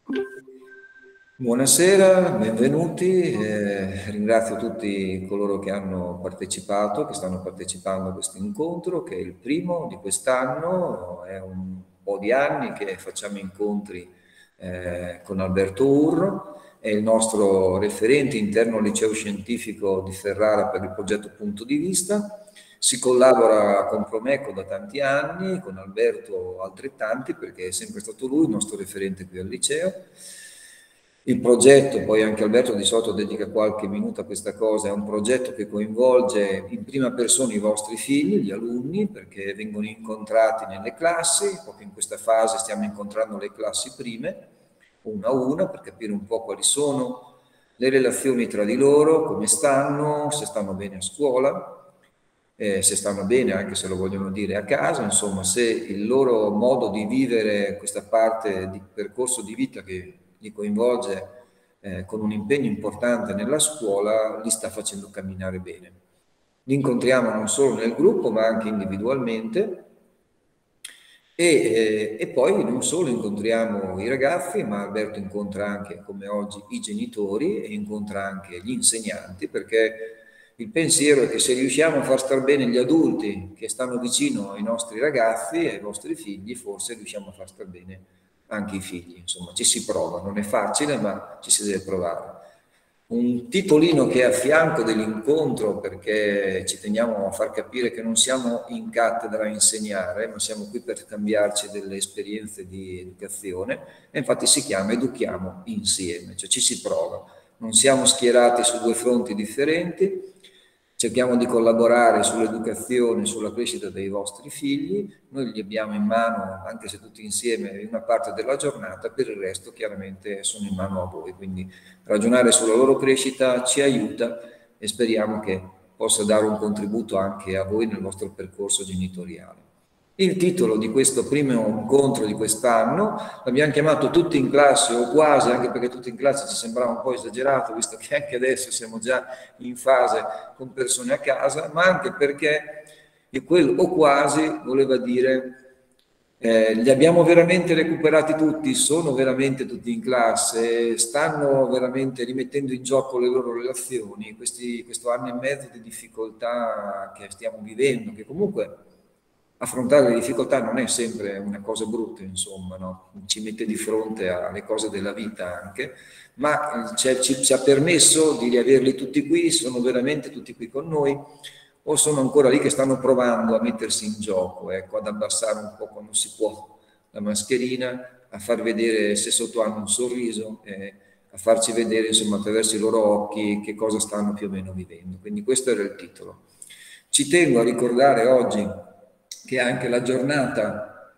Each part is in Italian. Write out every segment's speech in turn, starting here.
Buonasera, benvenuti. Ringrazio tutti coloro che hanno partecipato, che stanno partecipando a questo incontro, che è il primo di quest'anno. È un po' di anni che facciamo incontri con Alberto Urro, è il nostro referente interno al liceo scientifico di Ferrara per il progetto Punto di Vista. Si collabora con Promeco da tanti anni, con Alberto altrettanti, perché è sempre stato lui il nostro referente qui al liceo. Il progetto, poi anche Alberto di solito dedica qualche minuto a questa cosa, è un progetto che coinvolge in prima persona i vostri figli, gli alunni, perché vengono incontrati nelle classi. Proprio in questa fase stiamo incontrando le classi prime, una a una, per capire un po' quali sono le relazioni tra di loro, come stanno, se stanno bene a scuola, se stanno bene anche se lo vogliono dire a casa, insomma, se il loro modo di vivere questa parte di percorso di vita che li coinvolge con un impegno importante nella scuola li sta facendo camminare bene. Li incontriamo non solo nel gruppo ma anche individualmente e poi non solo incontriamo i ragazzi, ma Alberto incontra anche, come oggi, i genitori e incontra anche gli insegnanti, perché il pensiero è che se riusciamo a far star bene gli adulti che stanno vicino ai nostri ragazzi e ai vostri figli, forse riusciamo a far star bene anche i figli. Insomma, ci si prova, non è facile, ma ci si deve provare. Un titolino che è a fianco dell'incontro, perché ci teniamo a far capire che non siamo in cattedra a insegnare, ma siamo qui per scambiarci delle esperienze di educazione, e infatti si chiama Educhiamo insieme, cioè ci si prova. Non siamo schierati su due fronti differenti, cerchiamo di collaborare sull'educazione, sulla crescita dei vostri figli. Noi li abbiamo in mano, anche se tutti insieme, in una parte della giornata, per il resto chiaramente sono in mano a voi. Quindi ragionare sulla loro crescita ci aiuta e speriamo che possa dare un contributo anche a voi nel vostro percorso genitoriale. Il titolo di questo primo incontro di quest'anno l'abbiamo chiamato Tutti in classe o quasi, anche perché tutti in classe ci sembrava un po' esagerato, visto che anche adesso siamo già in fase con persone a casa, ma anche perché quel o quasi voleva dire li abbiamo veramente recuperati tutti, sono veramente tutti in classe, stanno veramente rimettendo in gioco le loro relazioni, questo anno e mezzo di difficoltà che stiamo vivendo, che comunque affrontare le difficoltà non è sempre una cosa brutta, insomma, no? Ci mette di fronte alle cose della vita anche, ma ci ha permesso di riaverli tutti qui, sono veramente tutti qui con noi, o sono ancora lì che stanno provando a mettersi in gioco, ecco, ad abbassare un po' quando si può la mascherina, a far vedere se sotto hanno un sorriso, a farci vedere, insomma, attraverso i loro occhi che cosa stanno più o meno vivendo. Quindi questo era il titolo. Ci tengo a ricordare oggi che è anche la giornata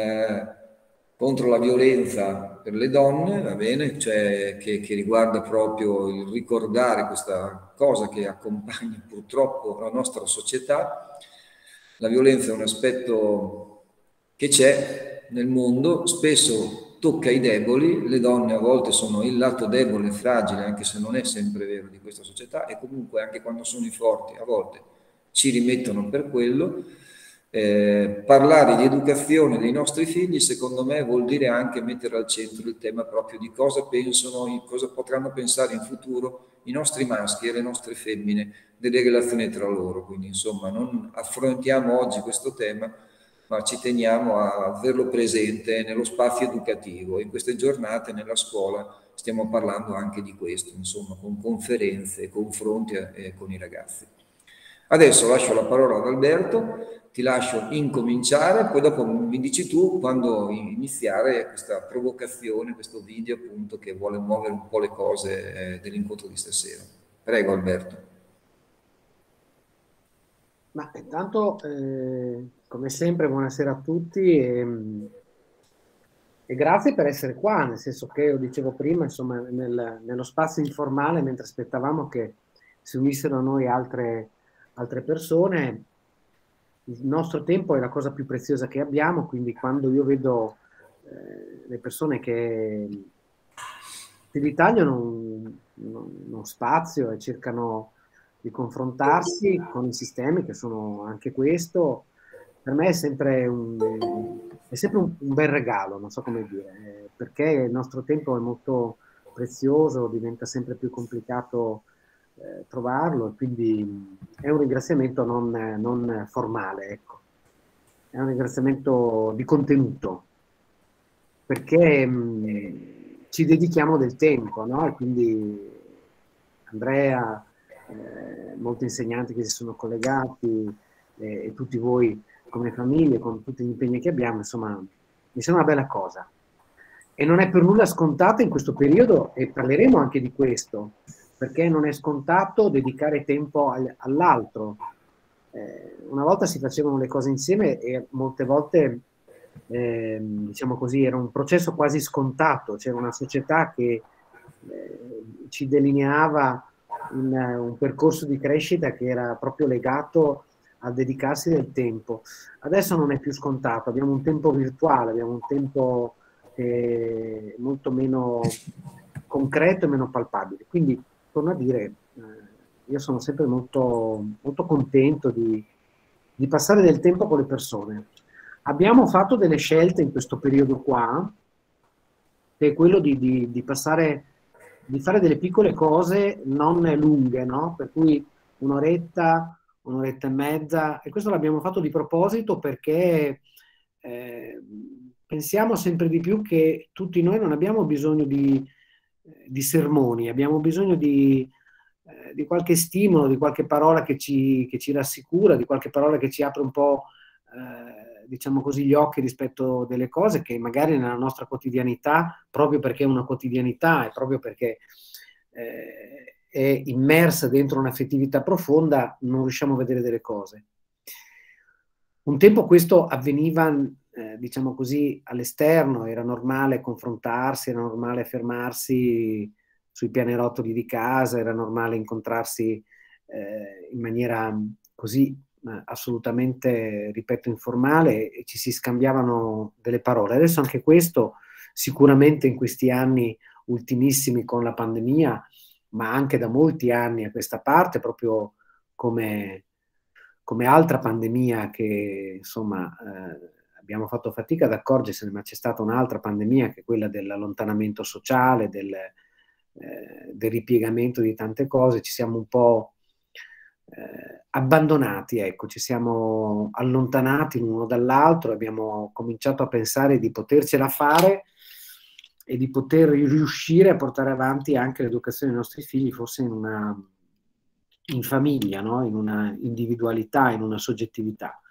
contro la violenza per le donne, va bene, cioè che riguarda proprio il ricordare questa cosa che accompagna purtroppo la nostra società. La violenza è un aspetto che c'è nel mondo, spesso tocca i deboli, le donne a volte sono il lato debole e fragile, anche se non è sempre vero di questa società, e comunque anche quando sono i forti a volte ci rimettono per quello. Parlare di educazione dei nostri figli, secondo me, vuol dire anche mettere al centro il tema proprio di cosa pensano, cosa potranno pensare in futuro i nostri maschi e le nostre femmine delle relazioni tra loro. Quindi, insomma, non affrontiamo oggi questo tema, ma ci teniamo a averlo presente nello spazio educativo. In queste giornate nella scuola stiamo parlando anche di questo, insomma, con conferenze, confronti con i ragazzi. Adesso lascio la parola ad Alberto, ti lascio incominciare, poi dopo mi dici tu quando iniziare questa provocazione, questo video appunto che vuole muovere un po' le cose dell'incontro di stasera. Prego Alberto. Ma intanto, come sempre, buonasera a tutti e grazie per essere qua, nel senso che io dicevo prima, insomma, nello spazio informale, mentre aspettavamo che si unissero a noi altre persone, il nostro tempo è la cosa più preziosa che abbiamo, quindi quando io vedo le persone che si ritagliano uno spazio e cercano di confrontarsi con i sistemi che sono anche questo, per me è sempre un bel regalo, non so come dire. perché il nostro tempo è molto prezioso, diventa sempre più complicato trovarlo, e quindi è un ringraziamento non formale, ecco. È un ringraziamento di contenuto, perché ci dedichiamo del tempo, no? E quindi Andrea, molti insegnanti che si sono collegati, e tutti voi come famiglie, con tutti gli impegni che abbiamo, insomma, mi sembra una bella cosa. E non è per nulla scontato in questo periodo, e parleremo anche di questo, perché non è scontato dedicare tempo all'altro. Una volta si facevano le cose insieme e molte volte, diciamo così, era un processo quasi scontato, c'era una società che ci delineava un percorso di crescita che era proprio legato a dedicarsi del tempo. Adesso non è più scontato, abbiamo un tempo virtuale, abbiamo un tempo molto meno concreto e meno palpabile. Quindi, torno a dire, io sono sempre molto, molto contento di passare del tempo con le persone. Abbiamo fatto delle scelte in questo periodo qua, che è quello di passare, di fare delle piccole cose non lunghe, no? Per cui un'oretta, un'oretta e mezza, e questo l'abbiamo fatto di proposito perché pensiamo sempre di più che tutti noi non abbiamo bisogno di sermoni, abbiamo bisogno di qualche stimolo, di qualche parola che ci rassicura, di qualche parola che ci apre un po', diciamo così, gli occhi rispetto delle cose che magari nella nostra quotidianità, proprio perché è una quotidianità e proprio perché è immersa dentro un'affettività profonda, non riusciamo a vedere delle cose. Un tempo questo avveniva, diciamo così, all'esterno, era normale confrontarsi, era normale fermarsi sui pianerottoli di casa, era normale incontrarsi in maniera così assolutamente, ripeto, informale, e ci si scambiavano delle parole. Adesso anche questo, sicuramente in questi anni ultimissimi con la pandemia, ma anche da molti anni a questa parte, proprio come altra pandemia che insomma abbiamo fatto fatica ad accorgersene, ma c'è stata un'altra pandemia che è quella dell'allontanamento sociale, del ripiegamento di tante cose, ci siamo un po' abbandonati, ecco, ci siamo allontanati l'uno dall'altro, abbiamo cominciato a pensare di potercela fare e di poter riuscire a portare avanti anche l'educazione dei nostri figli, forse in famiglia, no? In una individualità, in una soggettività.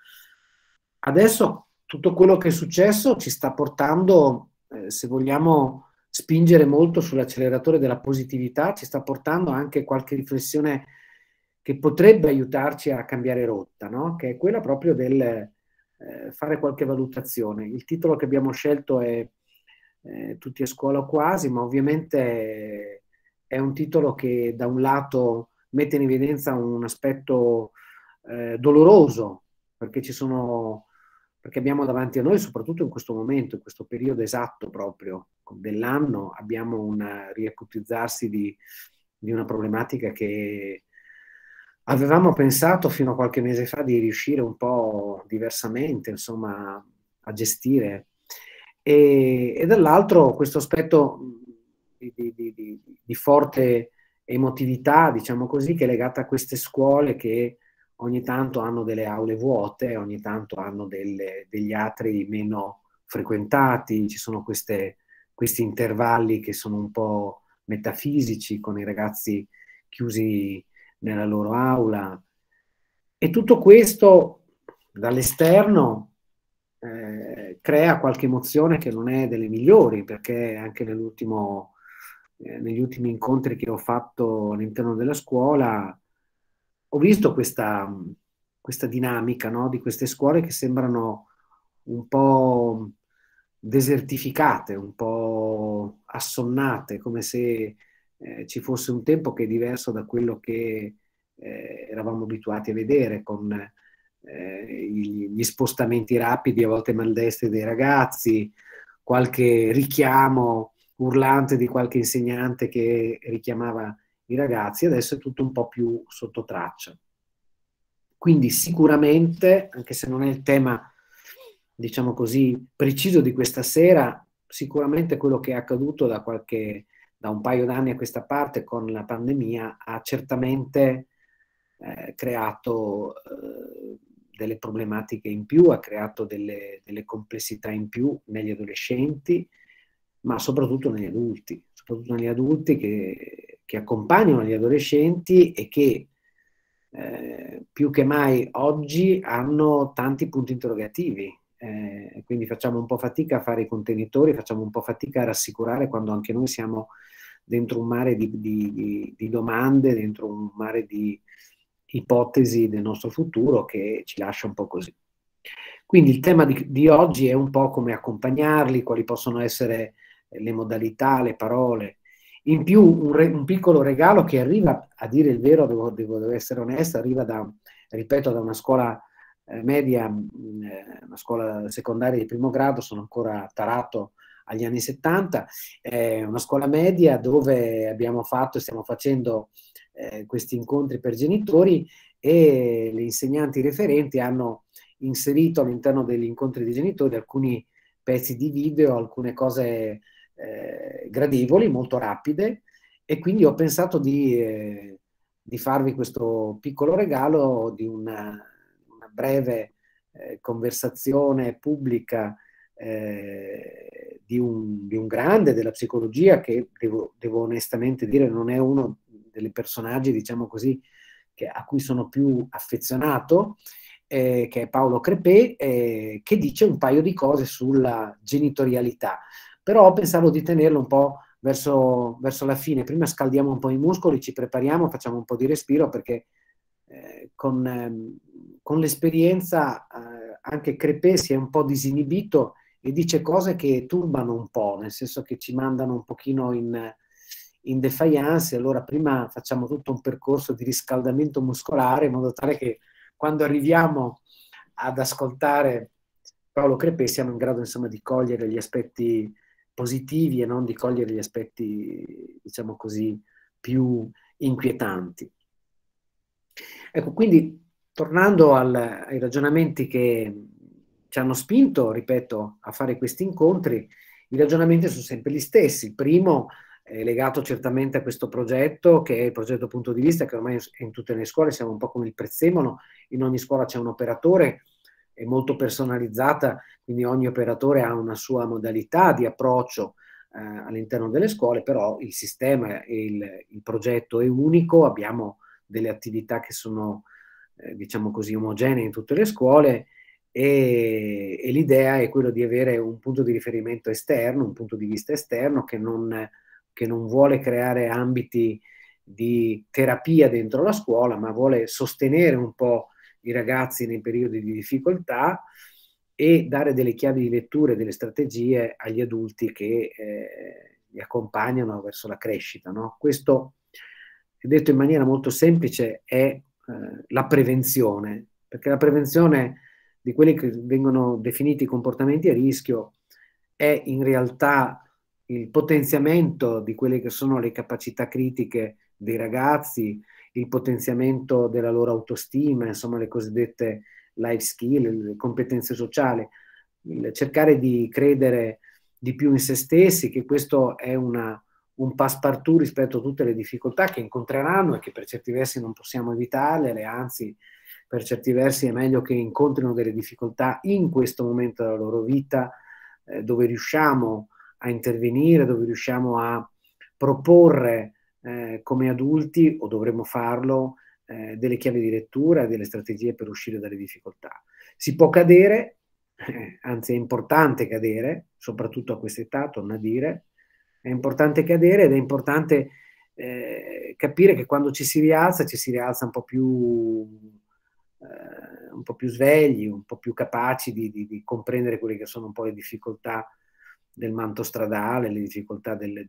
Adesso tutto quello che è successo ci sta portando, se vogliamo spingere molto sull'acceleratore della positività, ci sta portando anche qualche riflessione che potrebbe aiutarci a cambiare rotta, no? Che è quella proprio del fare qualche valutazione. Il titolo che abbiamo scelto è Tutti a scuola o quasi, ma ovviamente è un titolo che da un lato mette in evidenza un aspetto doloroso, perché perché abbiamo davanti a noi, soprattutto in questo momento, in questo periodo esatto proprio dell'anno, abbiamo un riacutizzarsi di una problematica che avevamo pensato fino a qualche mese fa di riuscire un po' diversamente, insomma, a gestire. E dall'altro questo aspetto di forte emotività, diciamo così, che è legata a queste scuole che ogni tanto hanno delle aule vuote, ogni tanto hanno degli atri meno frequentati, ci sono questi intervalli che sono un po' metafisici, con i ragazzi chiusi nella loro aula. E tutto questo dall'esterno crea qualche emozione che non è delle migliori, perché anche negli ultimi incontri che ho fatto all'interno della scuola ho visto questa dinamica, no? Di queste scuole che sembrano un po' desertificate, un po' assonnate, come se ci fosse un tempo che è diverso da quello che eravamo abituati a vedere, con gli spostamenti rapidi, a volte maldestri dei ragazzi, qualche richiamo urlante di qualche insegnante che richiamava i ragazzi. Adesso è tutto un po' più sotto traccia. Quindi sicuramente, anche se non è il tema, diciamo così, preciso di questa sera, sicuramente quello che è accaduto da un paio d'anni a questa parte con la pandemia ha certamente creato delle problematiche in più, ha creato delle complessità in più negli adolescenti, ma soprattutto negli adulti che accompagnano gli adolescenti e che più che mai oggi hanno tanti punti interrogativi. Quindi facciamo un po' fatica a fare i contenitori, facciamo un po' fatica a rassicurare quando anche noi siamo dentro un mare di domande, dentro un mare di ipotesi del nostro futuro che ci lascia un po' così. Quindi il tema di oggi è un po' come accompagnarli, quali possono essere le modalità, le parole. In più un piccolo regalo che arriva, a dire il vero, devo essere onesta, arriva ripeto, da una scuola media, una scuola secondaria di primo grado, sono ancora tarato agli anni 70, una scuola media dove abbiamo fatto e stiamo facendo questi incontri per genitori e le insegnanti referenti hanno inserito all'interno degli incontri di genitori alcuni pezzi di video, alcune cose gradevoli, molto rapide, e quindi ho pensato di farvi questo piccolo regalo di una breve conversazione pubblica di un grande della psicologia che devo onestamente dire non è uno dei personaggi, diciamo così, a cui sono più affezionato, che è Paolo Crepè, che dice un paio di cose sulla genitorialità. Però pensavo di tenerlo un po' verso la fine. Prima scaldiamo un po' i muscoli, ci prepariamo, facciamo un po' di respiro, perché con l'esperienza anche Crepè si è un po' disinibito e dice cose che turbano un po', nel senso che ci mandano un pochino in defiance. Allora prima facciamo tutto un percorso di riscaldamento muscolare in modo tale che quando arriviamo ad ascoltare Paolo Crepè siamo in grado, insomma, di cogliere gli aspetti positivi e non di cogliere gli aspetti, diciamo così, più inquietanti. Ecco, quindi tornando ai ragionamenti che ci hanno spinto, ripeto, a fare questi incontri, i ragionamenti sono sempre gli stessi. Il primo è legato certamente a questo progetto, che è il progetto Punto di Vista, che ormai è in tutte le scuole, siamo un po' come il prezzemolo, in ogni scuola c'è un operatore, è molto personalizzata, quindi ogni operatore ha una sua modalità di approccio all'interno delle scuole, però il sistema e il progetto è unico, abbiamo delle attività che sono, diciamo così, omogenee in tutte le scuole e l'idea è quello di avere un punto di riferimento esterno, un punto di vista esterno che non vuole creare ambiti di terapia dentro la scuola, ma vuole sostenere un po' i ragazzi nei periodi di difficoltà e dare delle chiavi di lettura e delle strategie agli adulti che li accompagnano verso la crescita, no? Questo, detto in maniera molto semplice, è la prevenzione, perché la prevenzione di quelli che vengono definiti comportamenti a rischio è in realtà il potenziamento di quelle che sono le capacità critiche dei ragazzi, il potenziamento della loro autostima, insomma le cosiddette life skill, le competenze sociali, il cercare di credere di più in se stessi, che questo è un passepartout rispetto a tutte le difficoltà che incontreranno e che per certi versi non possiamo evitarle, anzi per certi versi è meglio che incontrino delle difficoltà in questo momento della loro vita, dove riusciamo a intervenire, dove riusciamo a proporre come adulti, o dovremmo farlo, delle chiavi di lettura e delle strategie per uscire dalle difficoltà. Si può cadere, anzi è importante cadere, soprattutto a questa età, torno a dire, è importante cadere ed è importante capire che quando ci si rialza un po' più svegli, un po' più capaci di comprendere quelle che sono un po' le difficoltà del manto stradale, le difficoltà del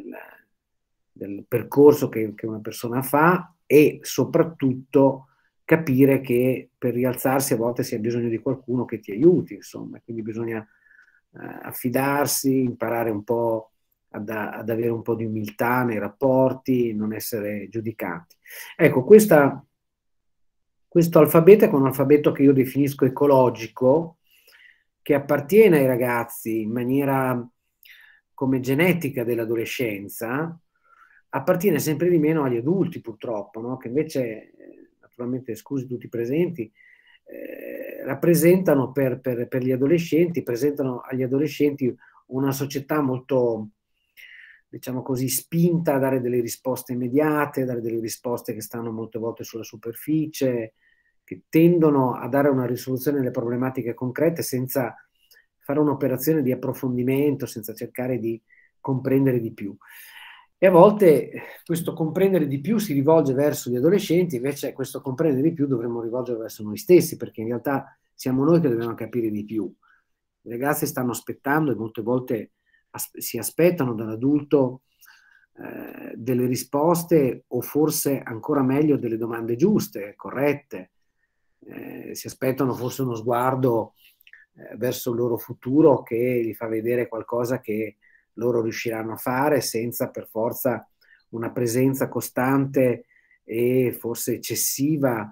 percorso che una persona fa e soprattutto capire che per rialzarsi a volte si ha bisogno di qualcuno che ti aiuti, insomma, quindi bisogna affidarsi, imparare un po' ad avere un po' di umiltà nei rapporti, non essere giudicanti. Ecco, questo alfabeto è un alfabeto che io definisco ecologico, che appartiene ai ragazzi in maniera come genetica dell'adolescenza appartiene sempre di meno agli adulti, purtroppo, no? Che invece, naturalmente, scusi tutti i presenti, rappresentano per gli adolescenti, presentano agli adolescenti una società molto, diciamo così, spinta a dare delle risposte immediate, a dare delle risposte che stanno molte volte sulla superficie, che tendono a dare una risoluzione alle problematiche concrete senza fare un'operazione di approfondimento, senza cercare di comprendere di più. E a volte questo comprendere di più si rivolge verso gli adolescenti, invece questo comprendere di più dovremmo rivolgere verso noi stessi, perché in realtà siamo noi che dobbiamo capire di più. I ragazzi stanno aspettando e molte volte si aspettano dall'adulto delle risposte, o forse ancora meglio delle domande giuste, corrette. Si aspettano forse uno sguardo verso il loro futuro che gli fa vedere qualcosa che loro riusciranno a fare senza per forza una presenza costante e forse eccessiva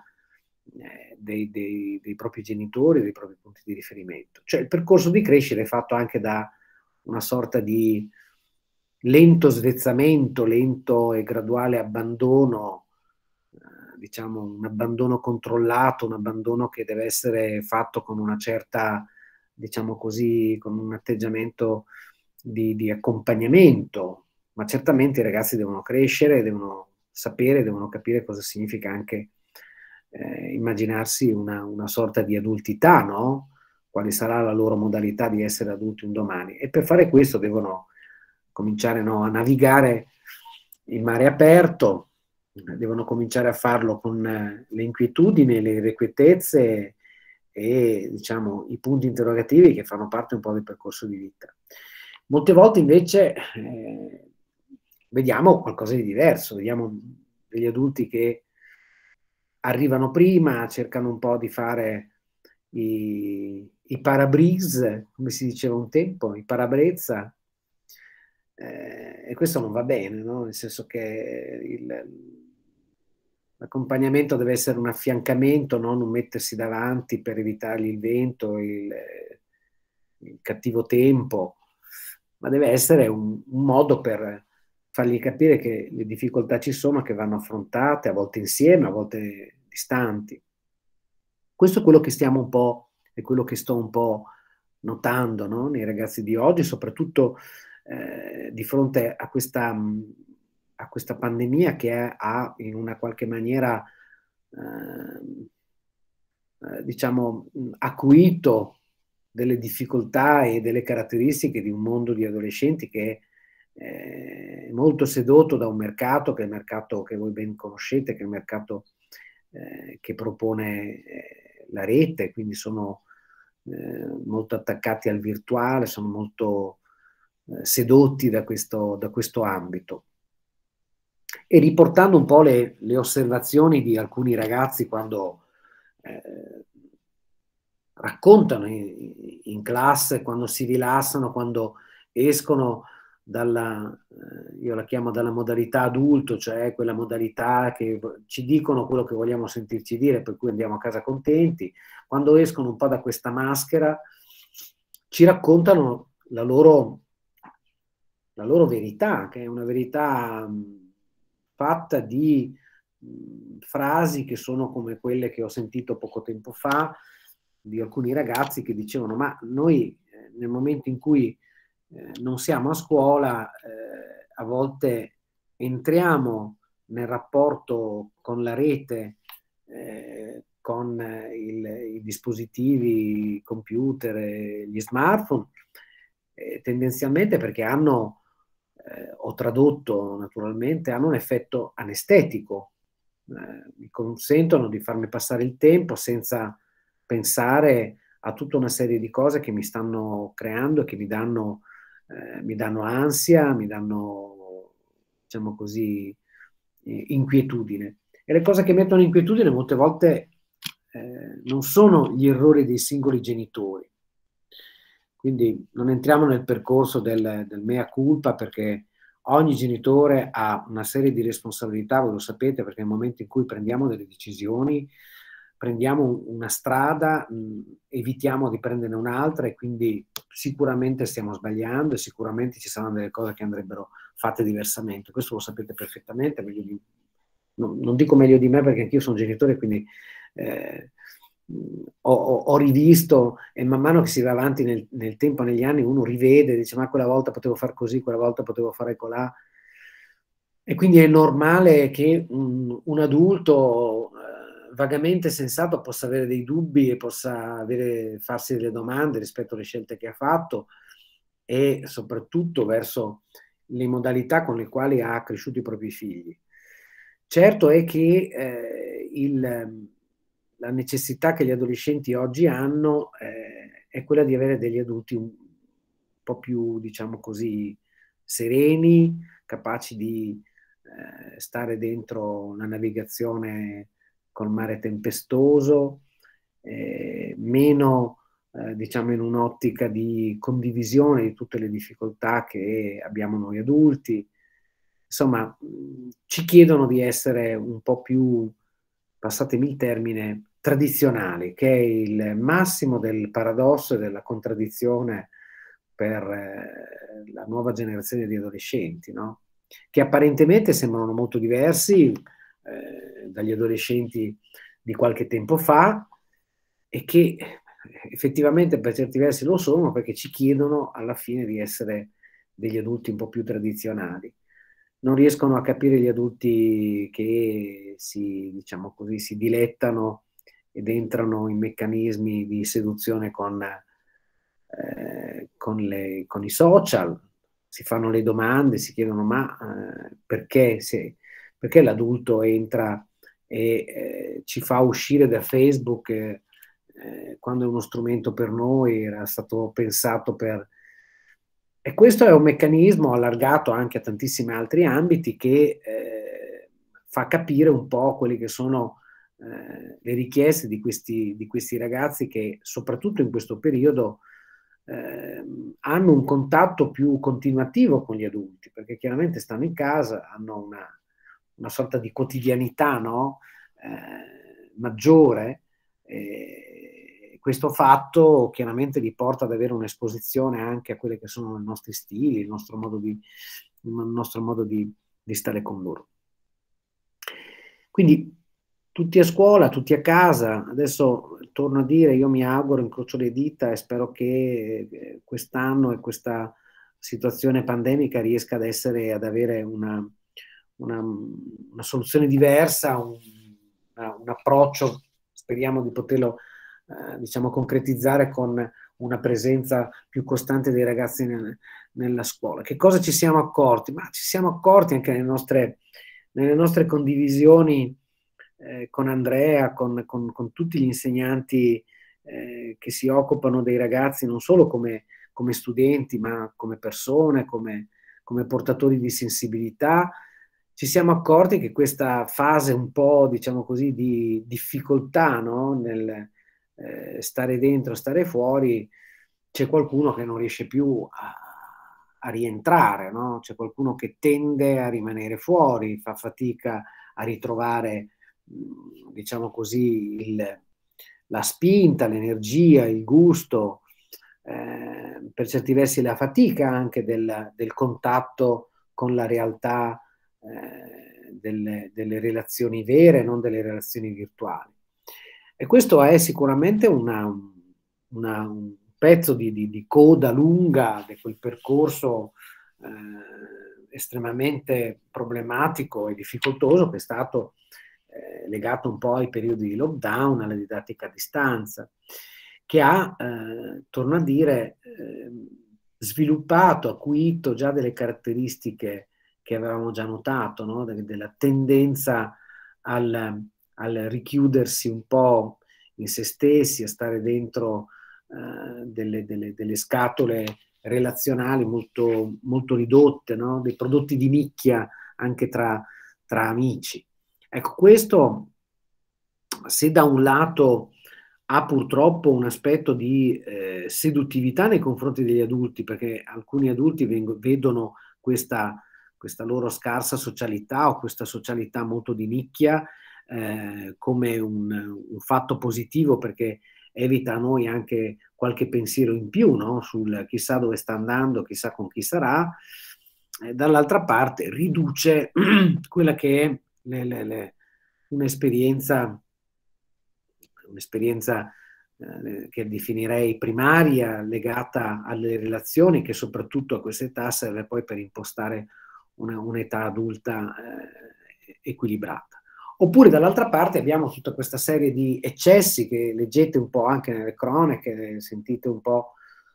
dei propri genitori, dei propri punti di riferimento. Cioè il percorso di crescita è fatto anche da una sorta di lento svezzamento, lento e graduale abbandono, diciamo un abbandono controllato, un abbandono che deve essere fatto con una certa, diciamo così, con un atteggiamento di accompagnamento, ma certamente i ragazzi devono crescere, devono sapere, devono capire cosa significa anche immaginarsi una sorta di adultità, no? Quale sarà la loro modalità di essere adulti un domani. E per fare questo devono cominciare, no, a navigare in mare aperto, devono cominciare a farlo con le inquietudini, le irrequietezze e, diciamo, i punti interrogativi che fanno parte un po' del percorso di vita. Molte volte invece vediamo qualcosa di diverso, vediamo degli adulti che arrivano prima, cercano un po' di fare i parabrise, come si diceva un tempo, i parabrezza, e questo non va bene, no? Nel senso che l'accompagnamento deve essere un affiancamento, non un mettersi davanti per evitargli il vento, il cattivo tempo, ma deve essere un modo per fargli capire che le difficoltà ci sono, che vanno affrontate, a volte insieme, a volte distanti. Questo è quello che stiamo un po', è quello che sto un po' notando, no? Nei ragazzi di oggi, soprattutto di fronte a questa pandemia che ha in una qualche maniera diciamo acuito delle difficoltà e delle caratteristiche di un mondo di adolescenti che è molto sedotto da un mercato, che è il mercato che voi ben conoscete, che è il mercato che propone la rete, quindi sono molto attaccati al virtuale, sono molto sedotti da questo ambito. E riportando un po' le osservazioni di alcuni ragazzi quando raccontano in classe, quando si rilassano, quando escono io la chiamo dalla modalità adulto, cioè quella modalità che ci dicono quello che vogliamo sentirci dire, per cui andiamo a casa contenti. Quando escono un po' da questa maschera, ci raccontano la loro verità, che è una verità fatta di frasi che sono come quelle che ho sentito poco tempo fa di alcuni ragazzi che dicevano: ma noi nel momento in cui non siamo a scuola, a volte entriamo nel rapporto con la rete, con i dispositivi, i computer, gli smartphone, tendenzialmente perché hanno, ho tradotto naturalmente, hanno un effetto anestetico, mi consentono di farmi passare il tempo senza pensare a tutta una serie di cose che mi stanno creando e che mi danno ansia, mi danno, diciamo così, inquietudine. E le cose che mettono inquietudine molte volte non sono gli errori dei singoli genitori. Quindi non entriamo nel percorso del mea culpa, perché ogni genitore ha una serie di responsabilità, voi lo sapete, perché nel momento in cui prendiamo delle decisioni prendiamo una strada, evitiamo di prenderne un'altra, e quindi sicuramente stiamo sbagliando e sicuramente ci saranno delle cose che andrebbero fatte diversamente. Questo lo sapete perfettamente, non dico meglio di me perché anch'io sono genitore, quindi ho rivisto, e man mano che si va avanti nel tempo, negli anni, uno rivede, dice ma quella volta potevo fare così, quella volta potevo fare colà. E quindi è normale che un adulto vagamente sensato possa avere dei dubbi e possa farsi delle domande rispetto alle scelte che ha fatto, e soprattutto verso le modalità con le quali ha cresciuto i propri figli. Certo è che la necessità che gli adolescenti oggi hanno è quella di avere degli adulti un po' più, diciamo così, sereni, capaci di stare dentro una navigazione col mare tempestoso, meno diciamo in un'ottica di condivisione di tutte le difficoltà che abbiamo noi adulti. Insomma, ci chiedono di essere un po' più, passatemi il termine, tradizionali, che è il massimo del paradosso e della contraddizione per la nuova generazione di adolescenti, no? Che apparentemente sembrano molto diversi dagli adolescenti di qualche tempo fa, e che effettivamente per certi versi lo sono, perché ci chiedono alla fine di essere degli adulti un po' più tradizionali. Non riescono a capire gli adulti che diciamo così, si dilettano ed entrano in meccanismi di seduzione con i social, si fanno le domande, si chiedono ma perché l'adulto entra e ci fa uscire da Facebook quando è uno strumento per noi, era stato pensato per... E questo è un meccanismo allargato anche a tantissimi altri ambiti che fa capire un po' quelli che sono le richieste di questi ragazzi, che soprattutto in questo periodo hanno un contatto più continuativo con gli adulti, perché chiaramente stanno in casa, hanno una sorta di quotidianità, no? Maggiore. Questo fatto chiaramente li porta ad avere un'esposizione anche a quelli che sono i nostri stili, il nostro modo di stare con loro. Quindi tutti a scuola, tutti a casa. Adesso torno a dire, io mi auguro, incrocio le dita e spero che quest'anno e questa situazione pandemica riesca ad avere una soluzione diversa, un approccio, speriamo di poterlo diciamo concretizzare con una presenza più costante dei ragazzi nella scuola. Che cosa ci siamo accorti? Ma ci siamo accorti anche nelle nostre condivisioni con Andrea, con tutti gli insegnanti che si occupano dei ragazzi non solo come studenti, ma come persone, come portatori di sensibilità. Ci siamo accorti che questa fase un po', diciamo così, di difficoltà, no? Nel stare dentro, stare fuori, c'è qualcuno che non riesce più a rientrare, no? C'è qualcuno che tende a rimanere fuori, fa fatica a ritrovare, diciamo così, la spinta, l'energia, il gusto, per certi versi la fatica anche del contatto con la realtà delle relazioni vere, non delle relazioni virtuali. E questo è sicuramente un pezzo di coda lunga di quel percorso estremamente problematico e difficoltoso che è stato legato un po' ai periodi di lockdown, alla didattica a distanza, che ha, torno a dire, sviluppato, acuito già delle caratteristiche che avevamo già notato, no? Della tendenza al richiudersi un po' in se stessi, a stare dentro delle scatole relazionali molto, molto ridotte, no? Dei prodotti di nicchia anche tra amici. Ecco, questo, se da un lato ha purtroppo un aspetto di seduttività nei confronti degli adulti, perché alcuni adulti vedono questa loro scarsa socialità o questa socialità molto di nicchia come un fatto positivo, perché evita a noi anche qualche pensiero in più, no? Sul chissà dove sta andando, chissà con chi sarà. Dall'altra parte riduce quella che è un'esperienza che definirei primaria, legata alle relazioni, che soprattutto a questa età serve poi per impostare un'età adulta equilibrata. Oppure dall'altra parte abbiamo tutta questa serie di eccessi che leggete un po' anche nelle cronache, sentite un po'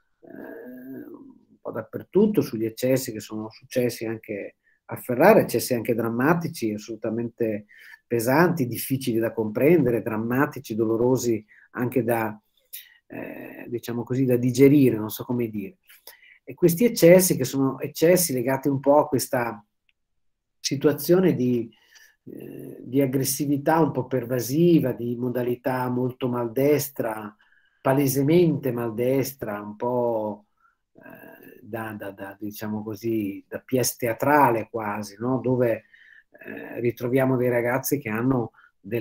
dappertutto sugli eccessi che sono successi anche a Ferrara, eccessi anche drammatici, assolutamente pesanti, difficili da comprendere, drammatici, dolorosi anche da, diciamo così, da digerire, non so come dire. E questi eccessi, che sono eccessi legati un po' a questa situazione di aggressività un po' pervasiva, di modalità molto maldestra, palesemente maldestra, un po' diciamo così, da pièce teatrale quasi, no? Dove ritroviamo dei ragazzi che hanno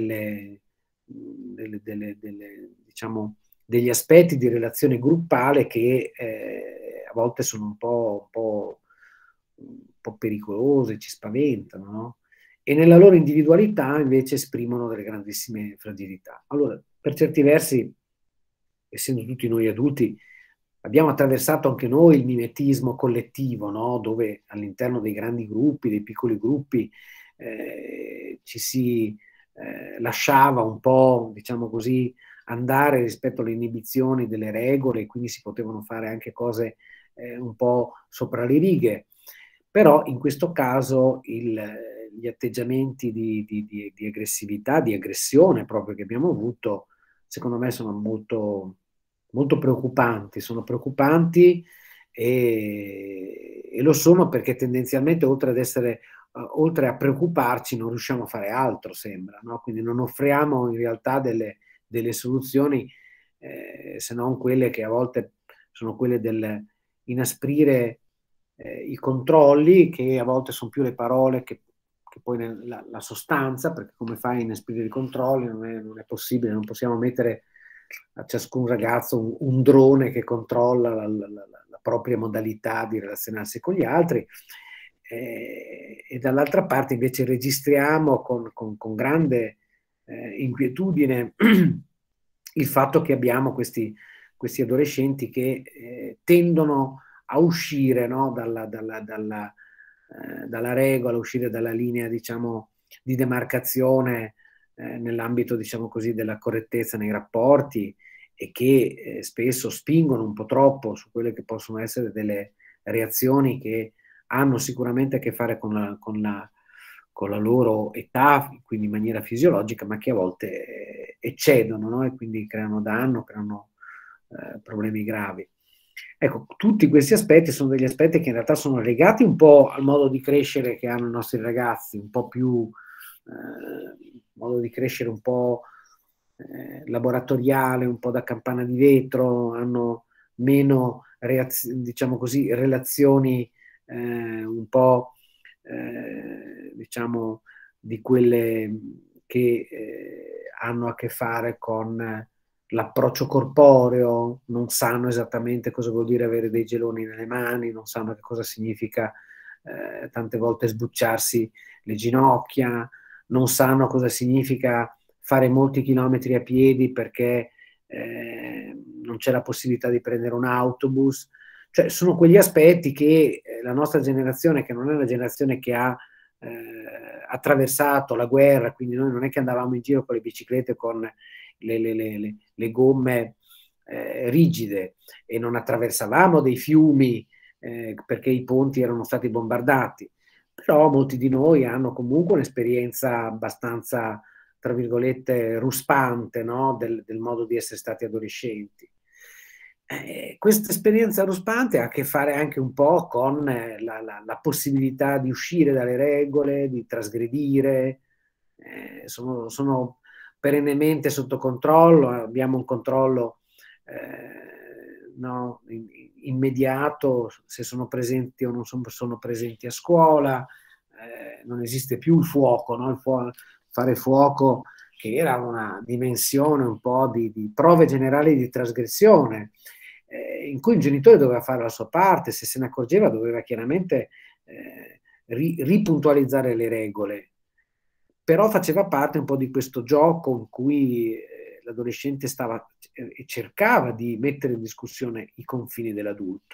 diciamo, degli aspetti di relazione gruppale che a volte sono un po' pericolosi, ci spaventano, no? E nella loro individualità invece esprimono delle grandissime fragilità. Allora, per certi versi, essendo tutti noi adulti, abbiamo attraversato anche noi il mimetismo collettivo, no? Dove all'interno dei grandi gruppi, dei piccoli gruppi, ci si lasciava un po', diciamo così, andare rispetto alle inibizioni delle regole, quindi si potevano fare anche cose un po' sopra le righe. Però in questo caso gli atteggiamenti di aggressività, di aggressione proprio che abbiamo avuto, secondo me sono molto, molto preoccupanti. Sono preoccupanti e lo sono perché tendenzialmente oltre a preoccuparci non riusciamo a fare altro, sembra, no? Quindi non offriamo in realtà delle soluzioni se non quelle che a volte sono quelle del inasprire i controlli, che a volte sono più le parole che poi la sostanza, perché come fai a inasprire i controlli? Non è possibile, non possiamo mettere a ciascun ragazzo un drone che controlla la propria modalità di relazionarsi con gli altri. E dall'altra parte invece registriamo con grande inquietudine il fatto che abbiamo questi adolescenti che tendono a uscire, no, dalla regola, uscire dalla linea, diciamo, di demarcazione nell'ambito, diciamo così, della correttezza nei rapporti, e che spesso spingono un po' troppo su quelle che possono essere delle reazioni che hanno sicuramente a che fare con la loro età, quindi in maniera fisiologica, ma che a volte eccedono, no? E quindi creano danno, creano problemi gravi. Ecco, tutti questi aspetti sono degli aspetti che in realtà sono legati un po' al modo di crescere che hanno i nostri ragazzi, un po' più modo di crescere un po' laboratoriale, un po' da campana di vetro, hanno meno diciamo così, relazioni un po' diciamo di quelle che hanno a che fare con l'approccio corporeo, non sanno esattamente cosa vuol dire avere dei geloni nelle mani, non sanno che cosa significa tante volte sbucciarsi le ginocchia, non sanno cosa significa fare molti chilometri a piedi perché non c'è la possibilità di prendere un autobus. Cioè sono quegli aspetti che la nostra generazione, che non è una generazione che ha attraversato la guerra, quindi noi non è che andavamo in giro con le biciclette con le gomme rigide, e non attraversavamo dei fiumi perché i ponti erano stati bombardati, però molti di noi hanno comunque un'esperienza abbastanza, tra virgolette, ruspante, no? del modo di essere stati adolescenti. Questa esperienza ruspante ha a che fare anche un po' con la possibilità di uscire dalle regole, di trasgredire. Sono perennemente sotto controllo, abbiamo un controllo no, immediato se sono presenti o non sono presenti a scuola, non esiste più il fuoco, no? Il fare fuoco, che era una dimensione un po' di prove generali di trasgressione, in cui un genitore doveva fare la sua parte, se ne accorgeva doveva chiaramente ripuntualizzare le regole, però faceva parte un po' di questo gioco in cui l'adolescente stava e cercava di mettere in discussione i confini dell'adulto.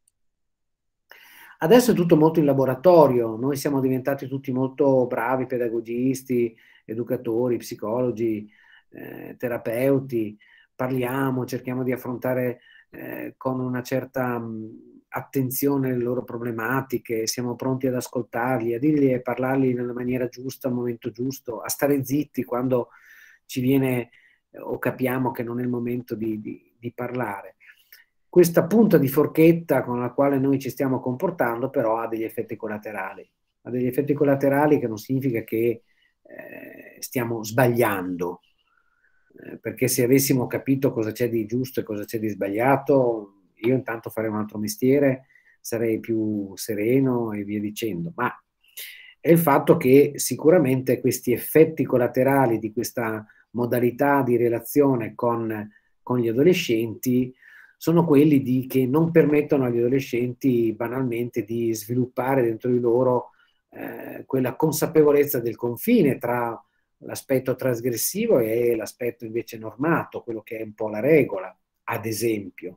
Adesso è tutto molto in laboratorio, noi siamo diventati tutti molto bravi pedagogisti, educatori, psicologi, terapeuti, parliamo, cerchiamo di affrontare con una certa attenzione le loro problematiche, siamo pronti ad ascoltarli, a dirgli e parlarli nella maniera giusta, al momento giusto, a stare zitti quando ci viene o capiamo che non è il momento di parlare. Questa punta di forchetta con la quale noi ci stiamo comportando però ha degli effetti collaterali. Ha degli effetti collaterali che non significa che stiamo sbagliando, perché se avessimo capito cosa c'è di giusto e cosa c'è di sbagliato, io intanto farei un altro mestiere, sarei più sereno e via dicendo. Ma è il fatto che sicuramente questi effetti collaterali di questa modalità di relazione con gli adolescenti sono quelli che non permettono agli adolescenti banalmente di sviluppare dentro di loro quella consapevolezza del confine tra l'aspetto trasgressivo e l'aspetto invece normato, quello che è un po' la regola, ad esempio.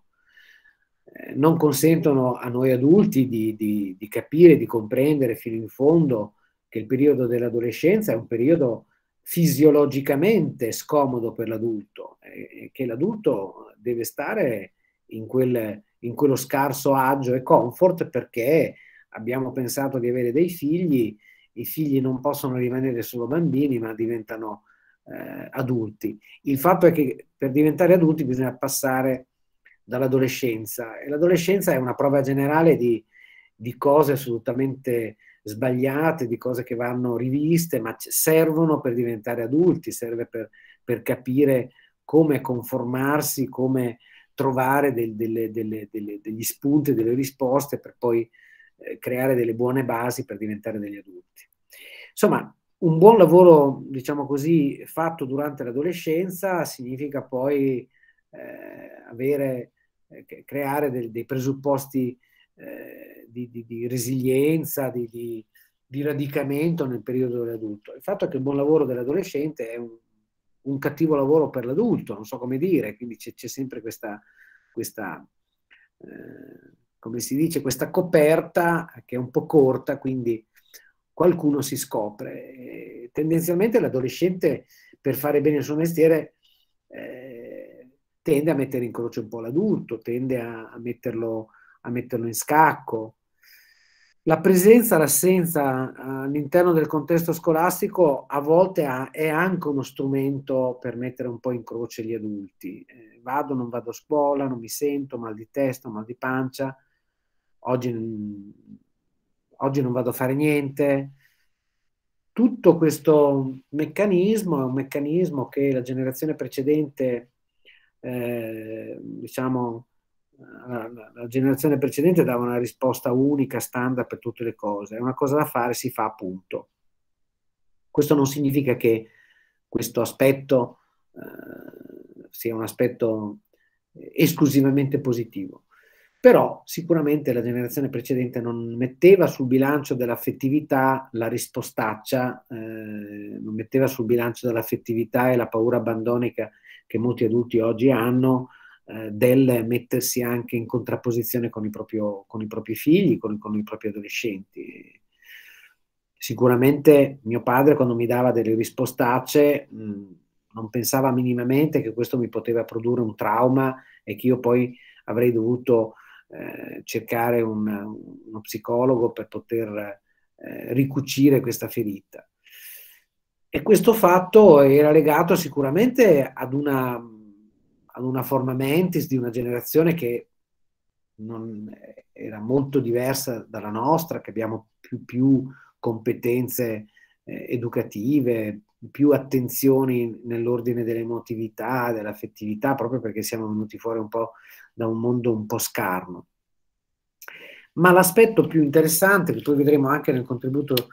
Non consentono a noi adulti di capire, di comprendere fino in fondo che il periodo dell'adolescenza è un periodo fisiologicamente scomodo per l'adulto, che l'adulto deve stare in quello scarso agio e comfort perché abbiamo pensato di avere dei figli, i figli non possono rimanere solo bambini ma diventano adulti. Il fatto è che per diventare adulti bisogna passare dall'adolescenza e l'adolescenza è una prova generale di cose assolutamente sbagliate, di cose che vanno riviste, ma servono per diventare adulti, serve per capire come conformarsi, come trovare degli spunti, delle risposte per poi creare delle buone basi per diventare degli adulti. Insomma, un buon lavoro, diciamo così, fatto durante l'adolescenza significa poi creare dei presupposti di resilienza, di radicamento nel periodo dell'adulto. Il fatto è che il buon lavoro dell'adolescente è un cattivo lavoro per l'adulto, non so come dire, quindi c'è sempre questa come si dice, questa coperta che è un po' corta, quindi qualcuno si scopre. E tendenzialmente l'adolescente, per fare bene il suo mestiere, tende a mettere in croce un po' l'adulto, tende a metterlo in scacco. La presenza, l'assenza all'interno del contesto scolastico a volte è anche uno strumento per mettere un po' in croce gli adulti. Vado, non vado a scuola, non mi sento, mal di testa, mal di pancia, oggi non vado a fare niente. Tutto questo meccanismo è un meccanismo che la generazione precedente, diciamo, la generazione precedente dava una risposta unica, standard per tutte le cose. È una cosa da fare, si fa appunto. Questo non significa che questo aspetto sia un aspetto esclusivamente positivo. Però sicuramente la generazione precedente non metteva sul bilancio dell'affettività la rispostaccia, non metteva sul bilancio dell'affettività e la paura abbandonica che molti adulti oggi hanno, del mettersi anche in contrapposizione con i propri figli, con i propri adolescenti. Sicuramente mio padre, quando mi dava delle rispostacce, non pensava minimamente che questo mi poteva produrre un trauma e che io poi avrei dovuto cercare uno psicologo per poter ricucire questa ferita. E questo fatto era legato sicuramente ad una forma mentis di una generazione che non era molto diversa dalla nostra, che abbiamo più competenze educative, più attenzioni nell'ordine dell'emotività, dell'affettività, proprio perché siamo venuti fuori un po' da un mondo un po' scarno. Ma l'aspetto più interessante, che poi vedremo anche nel contributo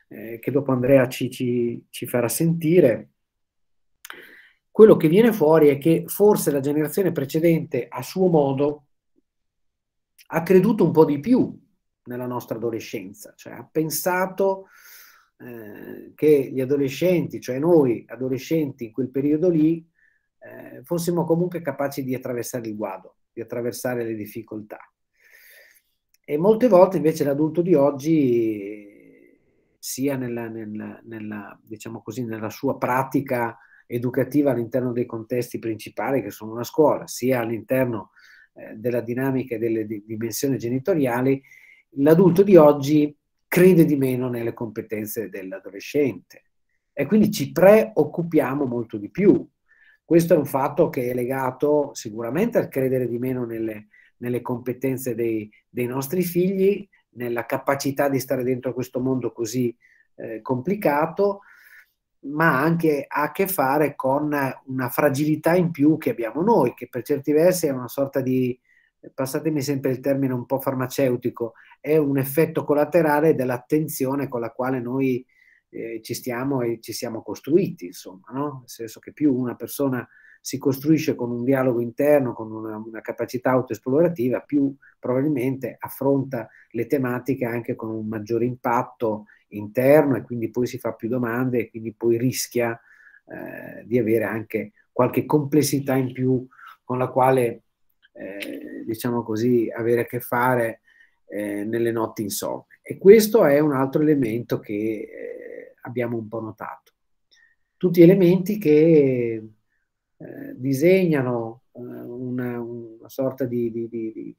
che dopo Andrea ci farà sentire, quello che viene fuori è che forse la generazione precedente, a suo modo, ha creduto un po' di più nella nostra adolescenza, cioè ha pensato che gli adolescenti, cioè noi adolescenti in quel periodo lì, fossimo comunque capaci di attraversare il guado, di attraversare le difficoltà. E molte volte invece l'adulto di oggi, sia diciamo così, nella sua pratica educativa all'interno dei contesti principali che sono la scuola, sia all'interno della dinamica e delle dimensioni genitoriali, l'adulto di oggi crede di meno nelle competenze dell'adolescente e quindi ci preoccupiamo molto di più. Questo è un fatto che è legato sicuramente al credere di meno nelle competenze dei nostri figli, nella capacità di stare dentro questo mondo così complicato, ma anche ha a che fare con una fragilità in più che abbiamo noi, che per certi versi è una sorta di, passatemi sempre il termine un po' farmaceutico, è un effetto collaterale dell'attenzione con la quale noi ci stiamo e ci siamo costruiti, insomma, no? Nel senso che più una persona si costruisce con un dialogo interno, con una capacità autoesplorativa, più probabilmente affronta le tematiche anche con un maggiore impatto interno e quindi poi si fa più domande e quindi poi rischia di avere anche qualche complessità in più con la quale, diciamo così, avere a che fare nelle notti insonni. E questo è un altro elemento che abbiamo un po' notato. Tutti elementi che disegnano una sorta di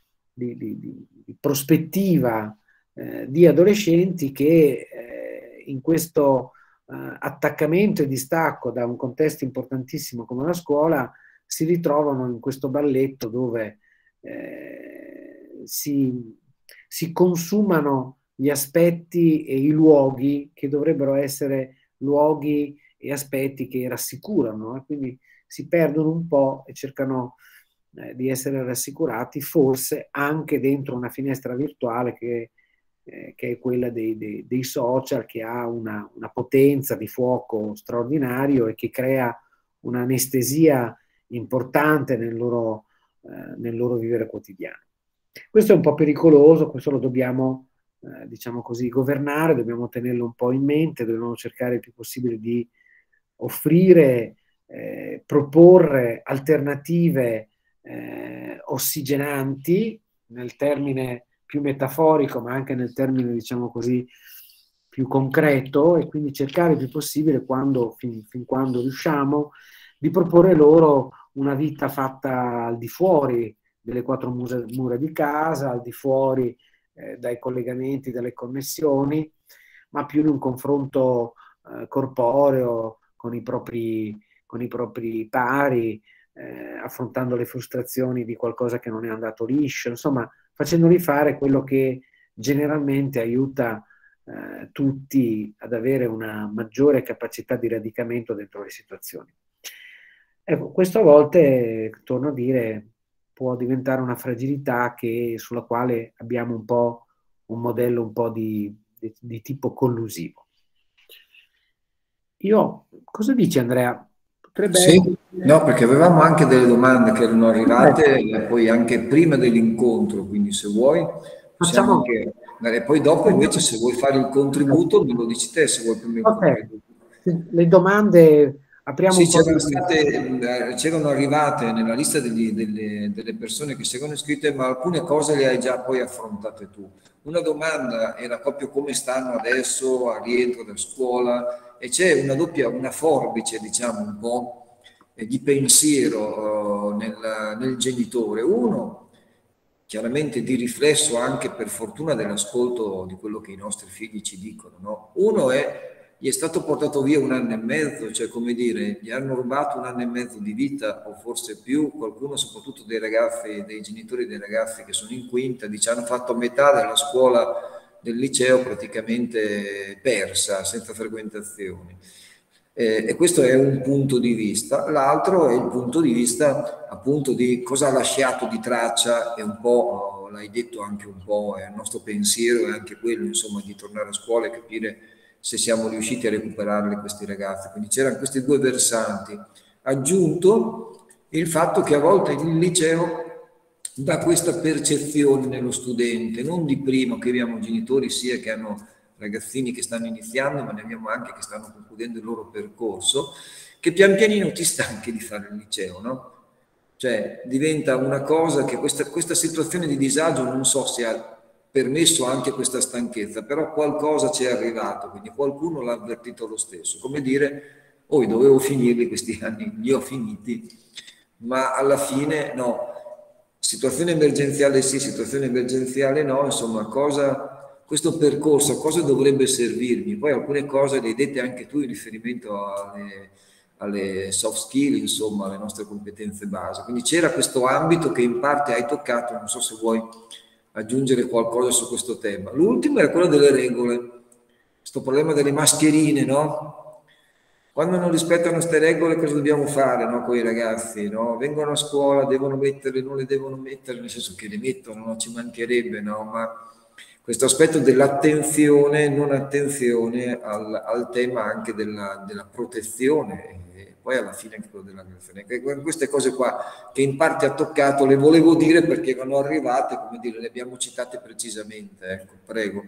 prospettiva di adolescenti che in questo attaccamento e distacco da un contesto importantissimo come la scuola si ritrovano in questo balletto dove si consumano gli aspetti e i luoghi che dovrebbero essere luoghi e aspetti che rassicurano, quindi si perdono un po' e cercano di essere rassicurati, forse anche dentro una finestra virtuale che è quella dei social, che ha una potenza di fuoco straordinario e che crea un'anestesia importante nel loro vivere quotidiano. Questo è un po' pericoloso, questo lo dobbiamo, diciamo così, governare, dobbiamo tenerlo un po' in mente, dobbiamo cercare il più possibile di offrire, proporre alternative ossigenanti, nel termine più metaforico, ma anche nel termine, diciamo così, più concreto, e quindi cercare il più possibile, fin quando riusciamo, di proporre loro una vita fatta al di fuori delle quattro mura di casa, al di fuori dai collegamenti, dalle connessioni, ma più in un confronto corporeo con i propri pari, affrontando le frustrazioni di qualcosa che non è andato liscio, insomma, facendoli fare quello che generalmente aiuta tutti ad avere una maggiore capacità di radicamento dentro le situazioni. Ecco, questo a volte, torno a dire, può diventare una fragilità sulla quale abbiamo un po' un modello un po' di tipo collusivo. Cosa dici, Andrea? Potrebbe Sì, essere... no, perché avevamo anche delle domande che erano arrivate poi anche prima dell'incontro, quindi se vuoi possiamo Facciamo... anche... E poi dopo invece se vuoi fare il contributo me lo dici te se vuoi prima il Ok, contributo. le domande, apriamo Sì, un po' di... c'erano arrivate nella lista delle persone che si erano iscritte, ma alcune cose le hai già poi affrontate tu. Una domanda era proprio come stanno adesso a rientro da scuola, e c'è una forbice, diciamo, un po' di pensiero nel genitore. Uno, chiaramente di riflesso anche per fortuna dell'ascolto di quello che i nostri figli ci dicono, no? Uno è gli è stato portato via 1 anno e mezzo, cioè come dire, gli hanno rubato 1 anno e mezzo di vita o forse più, qualcuno soprattutto dei ragazzi, dei genitori dei ragazzi che sono in quinta, hanno fatto metà della scuola del liceo praticamente persa, senza frequentazioni. E questo è un punto di vista. L'altro è il punto di vista appunto di cosa ha lasciato di traccia e un po' l'hai detto anche un po', il nostro pensiero è anche quello, insomma, di tornare a scuola e capire se siamo riusciti a recuperarle questi ragazzi. Quindi c'erano questi due versanti, aggiunto il fatto che a volte il liceo dà questa percezione nello studente, non di primo, che abbiamo genitori sia che hanno ragazzini che stanno iniziando, ma ne abbiamo anche che stanno concludendo il loro percorso, che pian pianino ti stanchi di fare il liceo, no? Cioè diventa una cosa che questa situazione di disagio non so se ha permesso anche questa stanchezza, però qualcosa ci è arrivato, quindi qualcuno l'ha avvertito lo stesso, come dire, oh, dovevo finirli questi anni, li ho finiti, ma alla fine no. Situazione emergenziale sì, situazione emergenziale no, insomma, questo percorso, cosa dovrebbe servirmi? Poi alcune cose le hai dette anche tu in riferimento alle soft skill, insomma, alle nostre competenze base. Quindi c'era questo ambito che in parte hai toccato, non so se vuoi aggiungere qualcosa su questo tema. L'ultimo era quello delle regole, questo problema delle mascherine, no? Quando non rispettano queste regole cosa dobbiamo fare, no, con i ragazzi? No? Vengono a scuola, devono metterle, non le devono mettere, nel senso che le mettono, non ci mancherebbe, no? Ma questo aspetto dell'attenzione, non attenzione al tema anche della protezione e poi alla fine anche quello dell'aggressione. Queste cose qua che in parte ha toccato le volevo dire perché erano arrivate, come dire, le abbiamo citate precisamente, ecco, prego.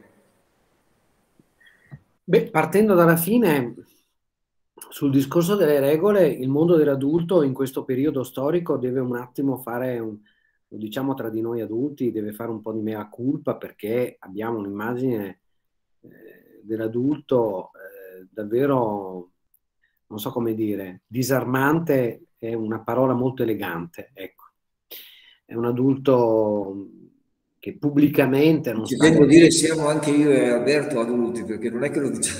Beh, partendo dalla fine, sul discorso delle regole, il mondo dell'adulto in questo periodo storico deve un attimo fare, lo diciamo tra di noi adulti, deve fare un po' di mea culpa perché abbiamo un'immagine dell'adulto davvero, non so come dire, disarmante è una parola molto elegante, ecco. È un adulto che pubblicamente non Ci sta... tengo a dire siamo anche io e Alberto adulti, perché non è che lo diciamo.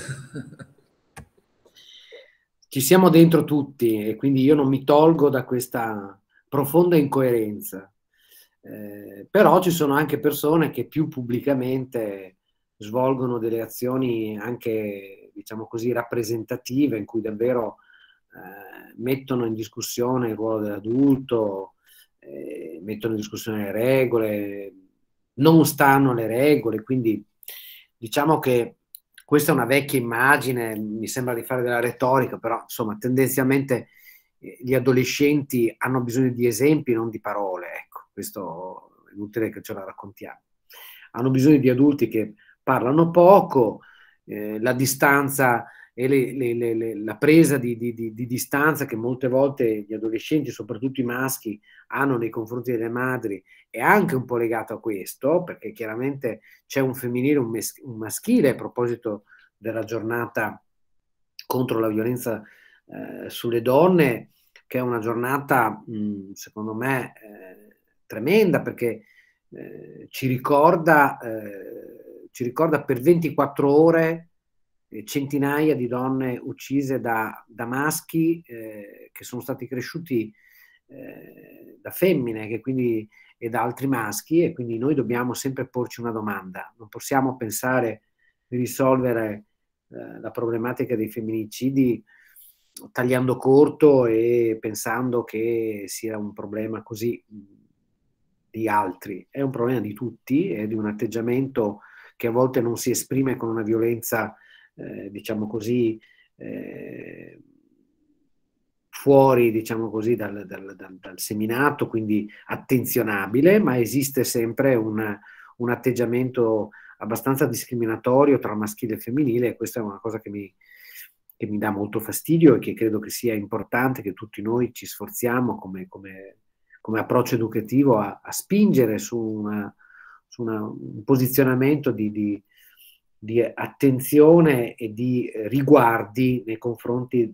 Ci siamo dentro tutti e quindi io non mi tolgo da questa profonda incoerenza. Però ci sono anche persone che più pubblicamente svolgono delle azioni anche, diciamo così, rappresentative in cui davvero mettono in discussione il ruolo dell'adulto, mettono in discussione le regole, non stanno alle regole, quindi diciamo che questa è una vecchia immagine, mi sembra di fare della retorica, però insomma tendenzialmente gli adolescenti hanno bisogno di esempi, non di parole, ecco, questo è inutile che ce la raccontiamo. Hanno bisogno di adulti che parlano poco, la distanza e la presa di distanza che molte volte gli adolescenti, soprattutto i maschi, hanno nei confronti delle madri, è anche un po' legato a questo, perché chiaramente c'è un femminile, un maschile a proposito della giornata contro la violenza sulle donne, che è una giornata, secondo me, tremenda, perché ci ricorda per 24 ore centinaia di donne uccise da maschi che sono stati cresciuti da femmine che quindi, e da altri maschi, e quindi noi dobbiamo sempre porci una domanda. Non possiamo pensare di risolvere la problematica dei femminicidi tagliando corto e pensando che sia un problema così di altri. È un problema di tutti, è di un atteggiamento che a volte non si esprime con una violenza, diciamo così, fuori, diciamo così, dal seminato, quindi attenzionabile, ma esiste sempre un atteggiamento abbastanza discriminatorio tra maschile e femminile, e questa è una cosa che mi dà molto fastidio e che credo che sia importante che tutti noi ci sforziamo come approccio educativo a spingere su un posizionamento di attenzione e di riguardi nei confronti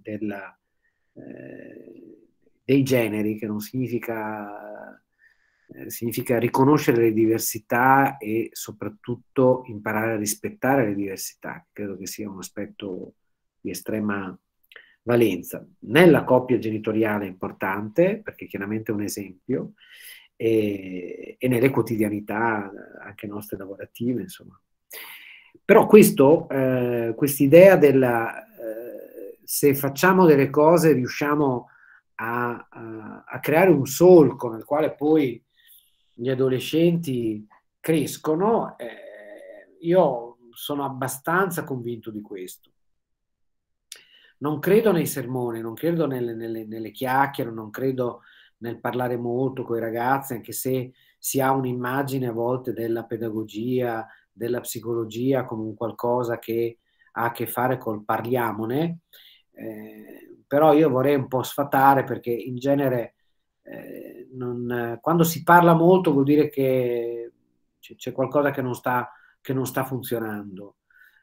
dei generi, che non significa riconoscere le diversità e soprattutto imparare a rispettare le diversità. Credo che sia un aspetto di estrema valenza. Nella coppia genitoriale è importante, perché chiaramente è un esempio, e nelle quotidianità anche nostre lavorative, insomma. Però quest'idea della se facciamo delle cose riusciamo a creare un solco nel quale poi gli adolescenti crescono, io sono abbastanza convinto di questo. Non credo nei sermoni, non credo nelle chiacchiere, non credo nel parlare molto con i ragazzi, anche se si ha un'immagine a volte della pedagogia, della psicologia come un qualcosa che ha a che fare col parliamone, però io vorrei un po' sfatare, perché in genere quando si parla molto vuol dire che c'è qualcosa che non sta funzionando.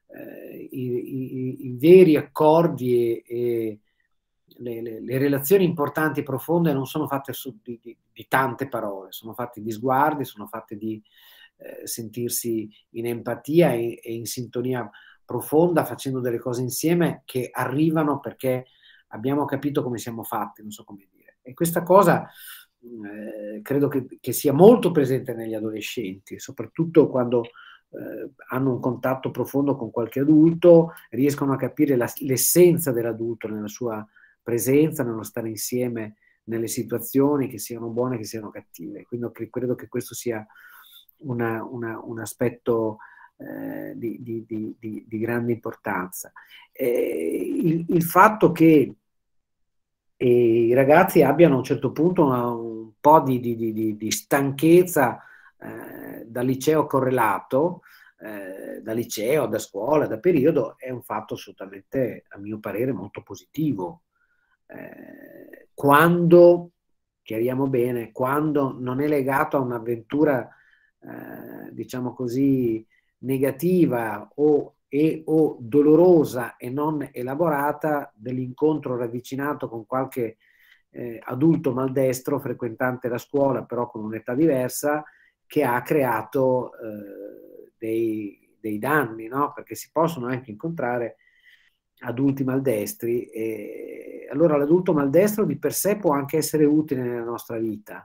I veri accordi e le relazioni importanti e profonde non sono fatte di tante parole, sono fatte di sguardi, sono fatte di sentirsi in empatia e in sintonia profonda, facendo delle cose insieme che arrivano perché abbiamo capito come siamo fatti, non so come dire. E questa cosa credo che sia molto presente negli adolescenti, soprattutto quando hanno un contatto profondo con qualche adulto, riescono a capire l'essenza dell'adulto nella sua presenza, nello stare insieme nelle situazioni, che siano buone, che siano cattive. Quindi credo che questo sia un aspetto di grande importanza. Il fatto che i ragazzi abbiano a un certo punto un po' di stanchezza dal liceo correlato, da liceo, da scuola, da periodo, è un fatto assolutamente, a mio parere, molto positivo. Quando, chiariamo bene, quando non è legato a un'avventura, diciamo così, negativa o dolorosa e non elaborata, dell'incontro ravvicinato con qualche adulto maldestro frequentante la scuola, però con un'età diversa, che ha creato dei danni, no? Perché si possono anche incontrare adulti maldestri, e allora l'adulto maldestro di per sé può anche essere utile nella nostra vita,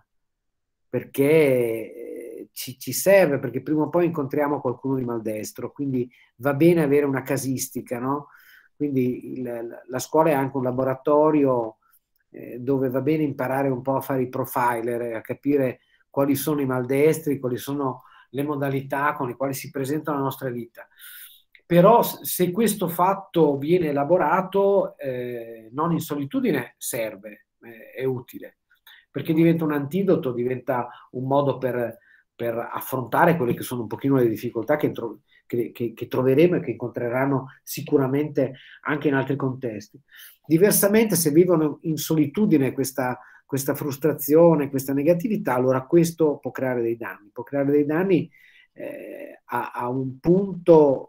perché ci serve, perché prima o poi incontriamo qualcuno di maldestro, quindi va bene avere una casistica, no? Quindi la scuola è anche un laboratorio dove va bene imparare un po' a fare i profiler, a capire quali sono i maldestri, quali sono le modalità con le quali si presentano la nostra vita. Però se questo fatto viene elaborato non in solitudine, serve, è utile, perché diventa un antidoto, diventa un modo per affrontare quelle che sono un pochino le difficoltà che troveremo e che incontreranno sicuramente anche in altri contesti. Diversamente, se vivono in solitudine questa frustrazione, questa negatività, allora questo può creare dei danni, a un punto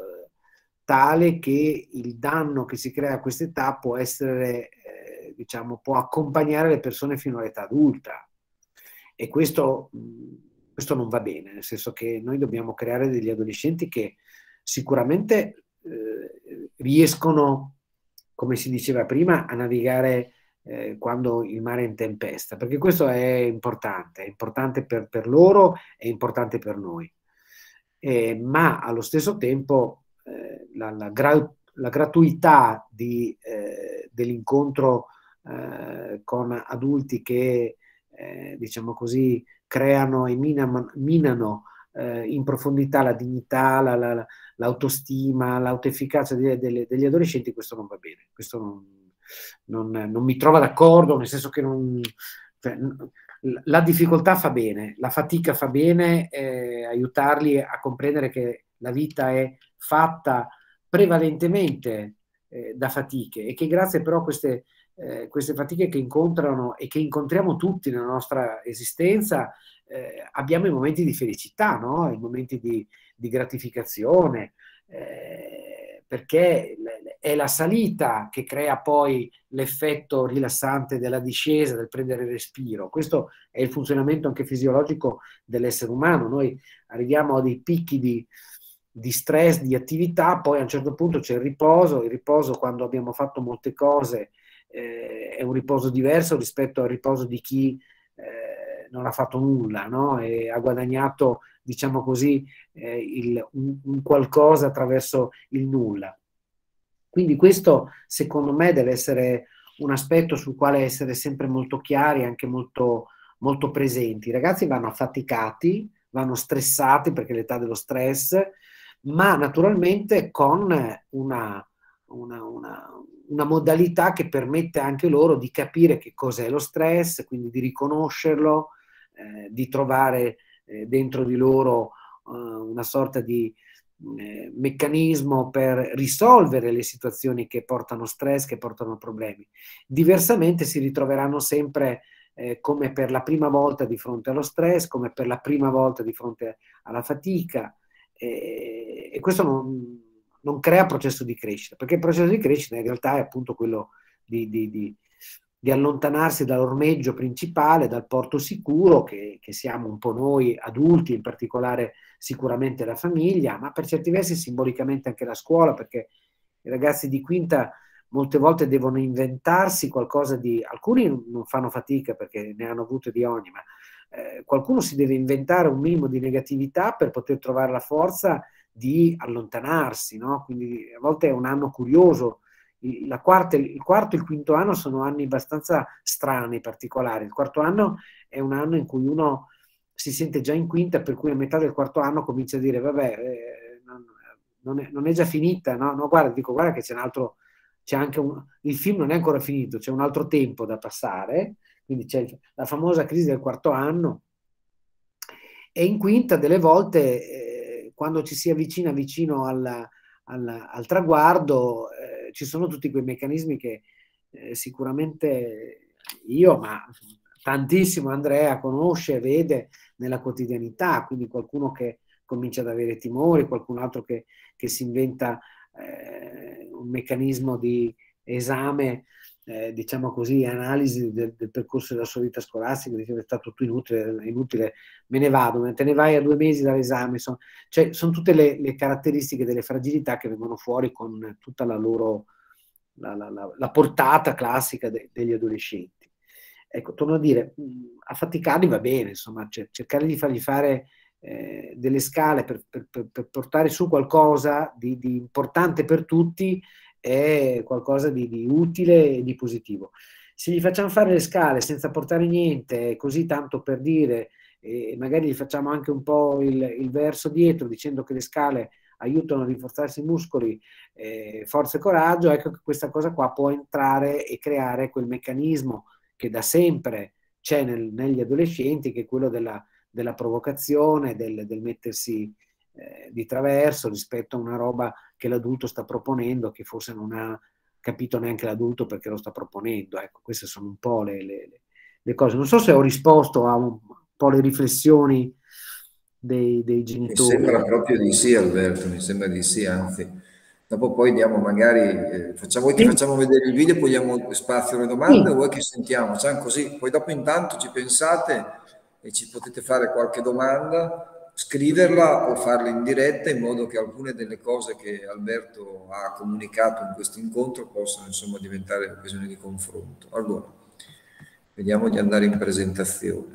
tale che il danno che si crea a quest'età può essere, diciamo, può accompagnare le persone fino all'età adulta, e questo non va bene, nel senso che noi dobbiamo creare degli adolescenti che sicuramente riescono, come si diceva prima, a navigare quando il mare è in tempesta, perché questo è importante per loro, è importante per noi, ma allo stesso tempo la gratuità dell'incontro con adulti che diciamo così creano e minano in profondità la dignità, l'autostima, l'autoefficacia degli adolescenti, questo non va bene, questo non mi trova d'accordo, nel senso che cioè, la difficoltà fa bene, la fatica fa bene, aiutarli a comprendere che la vita è fatta prevalentemente da fatiche, e che grazie però a queste fatiche che incontrano e che incontriamo tutti nella nostra esistenza, abbiamo i momenti di felicità, no? I momenti di gratificazione, perché è la salita che crea poi l'effetto rilassante della discesa, del prendere respiro. Questo è il funzionamento anche fisiologico dell'essere umano. Noi arriviamo a dei picchi di stress, di attività, poi a un certo punto c'è il riposo quando abbiamo fatto molte cose è un riposo diverso rispetto al riposo di chi non ha fatto nulla, no? E ha guadagnato, diciamo così, un qualcosa attraverso il nulla. Quindi questo, secondo me, deve essere un aspetto sul quale essere sempre molto chiari, anche molto, molto presenti. I ragazzi vanno affaticati, vanno stressati perché è l'età dello stress, ma naturalmente con una modalità che permette anche loro di capire che cos'è lo stress, quindi di riconoscerlo, di trovare dentro di loro una sorta di meccanismo per risolvere le situazioni che portano stress, che portano problemi. Diversamente si ritroveranno sempre come per la prima volta di fronte allo stress, come per la prima volta di fronte alla fatica, e questo non crea processo di crescita, perché il processo di crescita in realtà è appunto quello di allontanarsi dall'ormeggio principale, dal porto sicuro, che siamo un po' noi adulti, in particolare sicuramente la famiglia, ma per certi versi simbolicamente anche la scuola, perché i ragazzi di quinta molte volte devono inventarsi qualcosa di... Alcuni non fanno fatica perché ne hanno avute di ogni, ma qualcuno si deve inventare un minimo di negatività per poter trovare la forza di allontanarsi, no? Quindi a volte è un anno curioso. Il quarto e il quinto anno sono anni abbastanza strani, particolari. Il quarto anno è un anno in cui uno si sente già in quinta, per cui a metà del quarto anno comincia a dire, vabbè, non è già finita, no? No, guarda, dico, guarda che c'è un altro, c'è anche il film non è ancora finito, c'è un altro tempo da passare, quindi c'è la famosa crisi del quarto anno, e in quinta delle volte, quando ci si avvicina vicino al traguardo, ci sono tutti quei meccanismi che sicuramente io, ma tantissimo Andrea conosce e vede nella quotidianità, quindi qualcuno che comincia ad avere timori, qualcun altro che si inventa un meccanismo di esame, diciamo così, analisi del percorso della sua vita scolastica, dice è stato tutto inutile, me ne vado, te ne vai a 2 mesi dall'esame, cioè, sono tutte le caratteristiche delle fragilità che vengono fuori con tutta la loro la portata classica degli adolescenti. Ecco, torno a dire, a faticarli va bene, insomma, cercare di fargli fare delle scale per portare su qualcosa di importante per tutti è qualcosa di utile e di positivo. Se gli facciamo fare le scale senza portare niente, così tanto per dire, e magari gli facciamo anche un po' il verso dietro dicendo che le scale aiutano a rinforzarsi i muscoli, forza e coraggio, ecco che questa cosa qua può entrare e creare quel meccanismo che da sempre c'è negli adolescenti, che è quello della provocazione, del mettersi di traverso rispetto a una roba che l'adulto sta proponendo, che forse non ha capito neanche l'adulto perché lo sta proponendo. Ecco, queste sono un po' le cose. Non so se ho risposto a un po' le riflessioni dei Mi genitori. sembra proprio di sì, Alberto, mi sembra di sì, anzi. Dopo poi diamo magari, vuoi che Sì, facciamo vedere il video e poi diamo spazio alle domande o sì. vuoi che sentiamo? Facciamo così, poi dopo intanto ci pensate e ci potete fare qualche domanda, scriverla o farla in diretta in modo che alcune delle cose che Alberto ha comunicato in questo incontro possano insomma diventare occasioni di confronto. Allora, vediamo di andare in presentazione.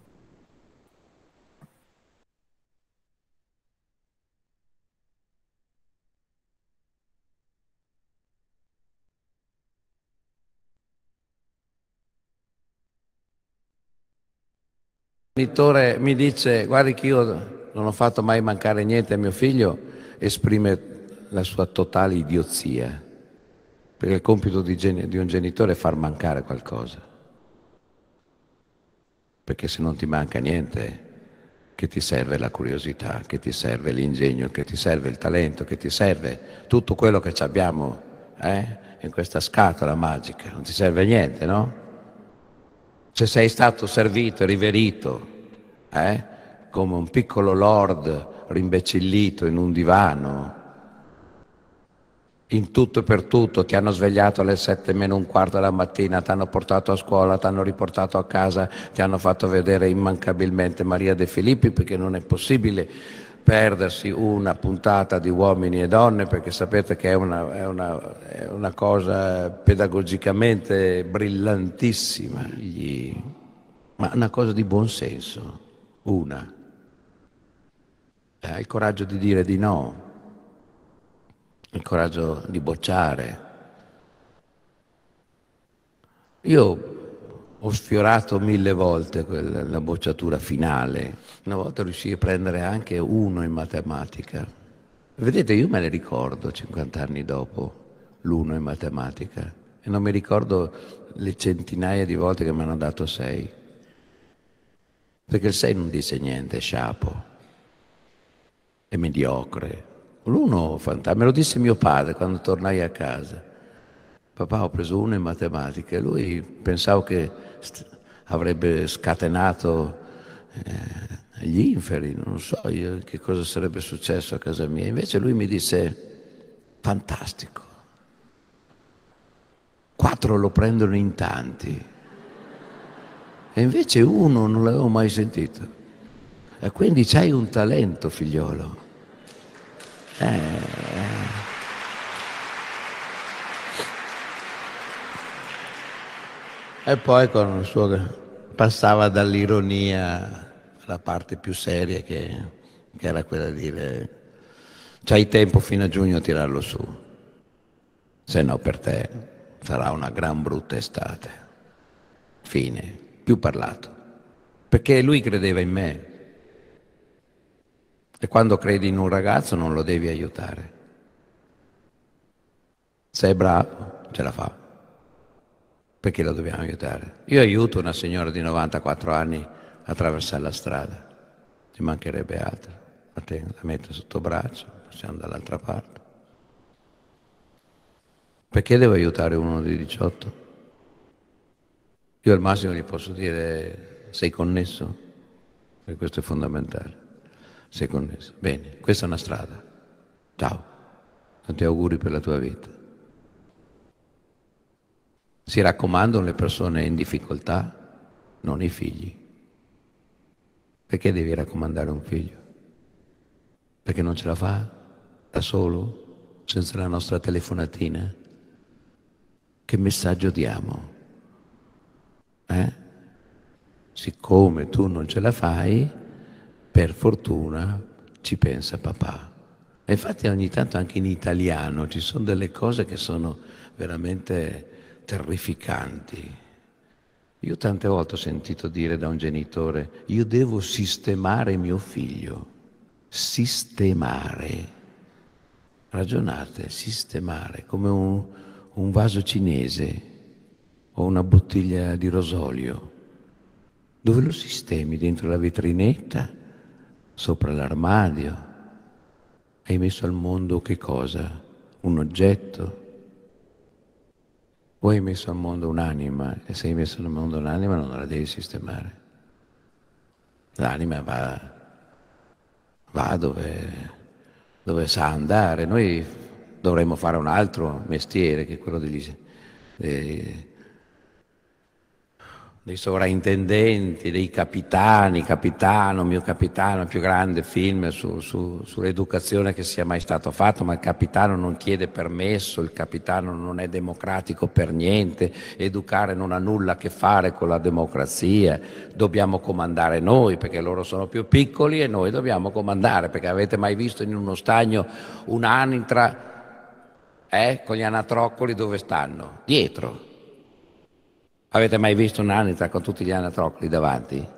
Il genitore mi dice, guardi che io non ho fatto mai mancare niente a mio figlio, esprime la sua totale idiozia, perché il compito di un genitore è far mancare qualcosa, perché se non ti manca niente, che ti serve la curiosità, che ti serve l'ingegno, che ti serve il talento, che ti serve tutto quello che ci abbiamo in questa scatola magica, non ti serve niente, no? Se sei stato servito e riverito, come un piccolo lord rimbecillito in un divano, in tutto e per tutto, ti hanno svegliato alle 7:45 della mattina, ti hanno portato a scuola, ti hanno riportato a casa, ti hanno fatto vedere immancabilmente Maria De Filippi, perché non è possibile perdersi una puntata di Uomini e Donne, perché sapete che è una cosa pedagogicamente brillantissima, ma una cosa di buon senso, una. Hai il coraggio di dire di no, il coraggio di bocciare. Io Ho sfiorato 1000 volte la bocciatura finale. Una volta riuscii a prendere anche 1 in matematica. Vedete, io me ne ricordo 50 anni dopo l'1 in matematica e non mi ricordo le centinaia di volte che mi hanno dato 6. Perché il 6 non dice niente, è sciapo, è mediocre. L'1 fantastico, me lo disse mio padre quando tornai a casa. Papà, ho preso 1 in matematica e lui pensavo che avrebbe scatenato gli inferi, non so io che cosa sarebbe successo a casa mia. Invece lui mi disse, fantastico, 4 lo prendono in tanti e invece 1 non l'avevo mai sentito. E quindi c'hai un talento, figliolo. E poi con il suo passava dall'ironia alla parte più seria che era quella di dire c'hai tempo fino a giugno a tirarlo su, se no per te sarà una gran brutta estate. Fine, più parlato. Perché lui credeva in me e quando credi in un ragazzo non lo devi aiutare. Se è bravo, ce la fa. Perché lo dobbiamo aiutare? Io aiuto una signora di 94 anni a attraversare la strada, ci mancherebbe altro. La tengo, la metto sotto braccio, passiamo dall'altra parte. Perché devo aiutare uno di 18? Io al massimo gli posso dire sei connesso, e questo è fondamentale. Sei connesso. Bene, questa è una strada. Ciao, tanti auguri per la tua vita. Si raccomandano le persone in difficoltà, non i figli. Perché devi raccomandare un figlio? Perché non ce la fa da solo, senza la nostra telefonatina? Che messaggio diamo? Siccome tu non ce la fai, per fortuna ci pensa papà. E infatti ogni tanto anche in italiano ci sono delle cose che sono veramente terrificanti. Io tante volte ho sentito dire da un genitore, io devo sistemare mio figlio. Sistemare. Ragionate, sistemare, come un vaso cinese o una bottiglia di rosolio. Dove lo sistemi? Dentro la vetrinetta? Sopra l'armadio? Hai messo al mondo che cosa? Un oggetto? O hai messo al mondo un'anima? E se hai messo al mondo un'anima non la devi sistemare. L'anima va dove sa andare. Noi dovremmo fare un altro mestiere che è quello dei, dei sovrintendenti, dei capitani, Capitano, mio capitano, il più grande film sull'educazione che sia mai stato fatto, ma il capitano non chiede permesso, il capitano non è democratico per niente, educare non ha nulla a che fare con la democrazia, dobbiamo comandare noi perché loro sono più piccoli e noi dobbiamo comandare, perché avete mai visto in uno stagno un'anitra con gli anatroccoli dove stanno? Dietro. Avete mai visto un'anitra con tutti gli anatroccoli davanti?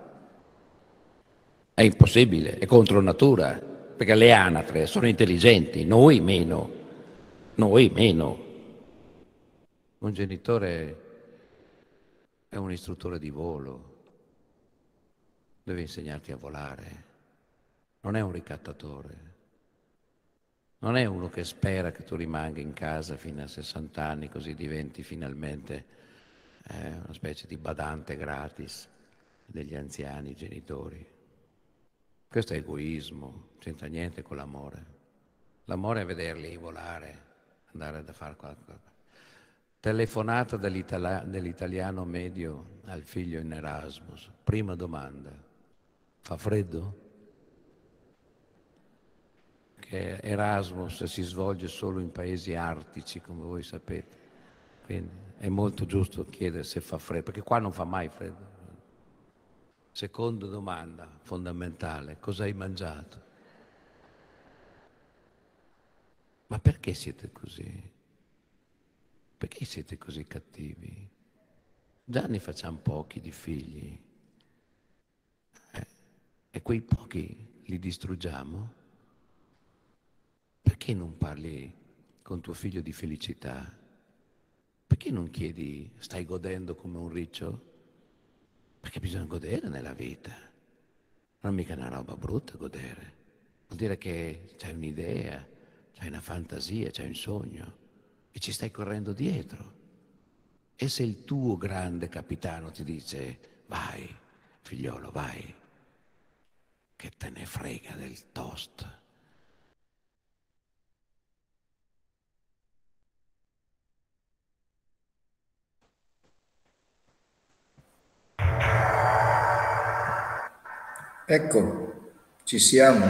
È impossibile, è contro natura, perché le anatre sono intelligenti, noi meno, noi meno. Un genitore è un istruttore di volo, deve insegnarti a volare, non è un ricattatore, non è uno che spera che tu rimanga in casa fino a 60 anni così diventi finalmente una specie di badante gratis degli anziani genitori. Questo è egoismo, c'entra niente con l'amore. L'amore è vederli volare, andare da fare qualcosa. Telefonata dell'italiano medio al figlio in Erasmus. Prima domanda. Fa freddo? Che Erasmus si svolge solo in paesi artici, come voi sapete. Quindi è molto giusto chiedere se fa freddo, perché qua non fa mai freddo. Seconda domanda fondamentale, cosa hai mangiato? Ma perché siete così? Perché siete così cattivi? Già ne facciamo pochi di figli. E quei pochi li distruggiamo? Perché non parli con tuo figlio di felicità? Perché non chiedi, stai godendo come un riccio? Perché bisogna godere nella vita. Non è mica una roba brutta godere. Vuol dire che c'hai un'idea, c'hai una fantasia, c'hai un sogno e ci stai correndo dietro. E se il tuo grande capitano ti dice, vai, figliolo, vai, che te ne frega del toast? Ecco, ci siamo.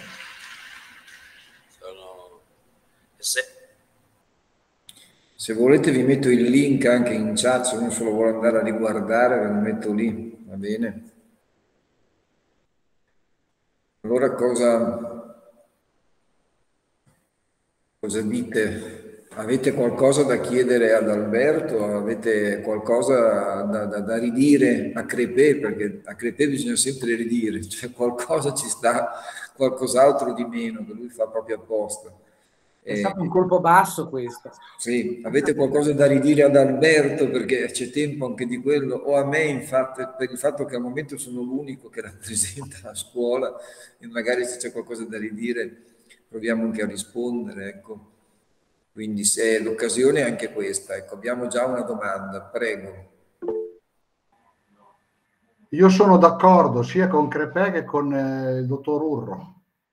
Se volete vi metto il link anche in chat, se uno se lo vuole andare a riguardare ve lo metto lì, va bene? Allora cosa dite? Avete qualcosa da chiedere ad Alberto? Avete qualcosa da ridire a Crepè? Perché a Crepè bisogna sempre ridire, cioè qualcosa ci sta, qualcos'altro di meno che lui fa proprio apposta. È stato un colpo basso questo. Sì, avete qualcosa da ridire ad Alberto perché c'è tempo anche di quello, o a me infatti per il fatto che al momento sono l'unico che rappresenta la scuola e magari se c'è qualcosa da ridire proviamo anche a rispondere, ecco. Quindi se l'occasione è anche questa, ecco, abbiamo già una domanda, prego. Io sono d'accordo sia con Crepè che con il dottor Urro.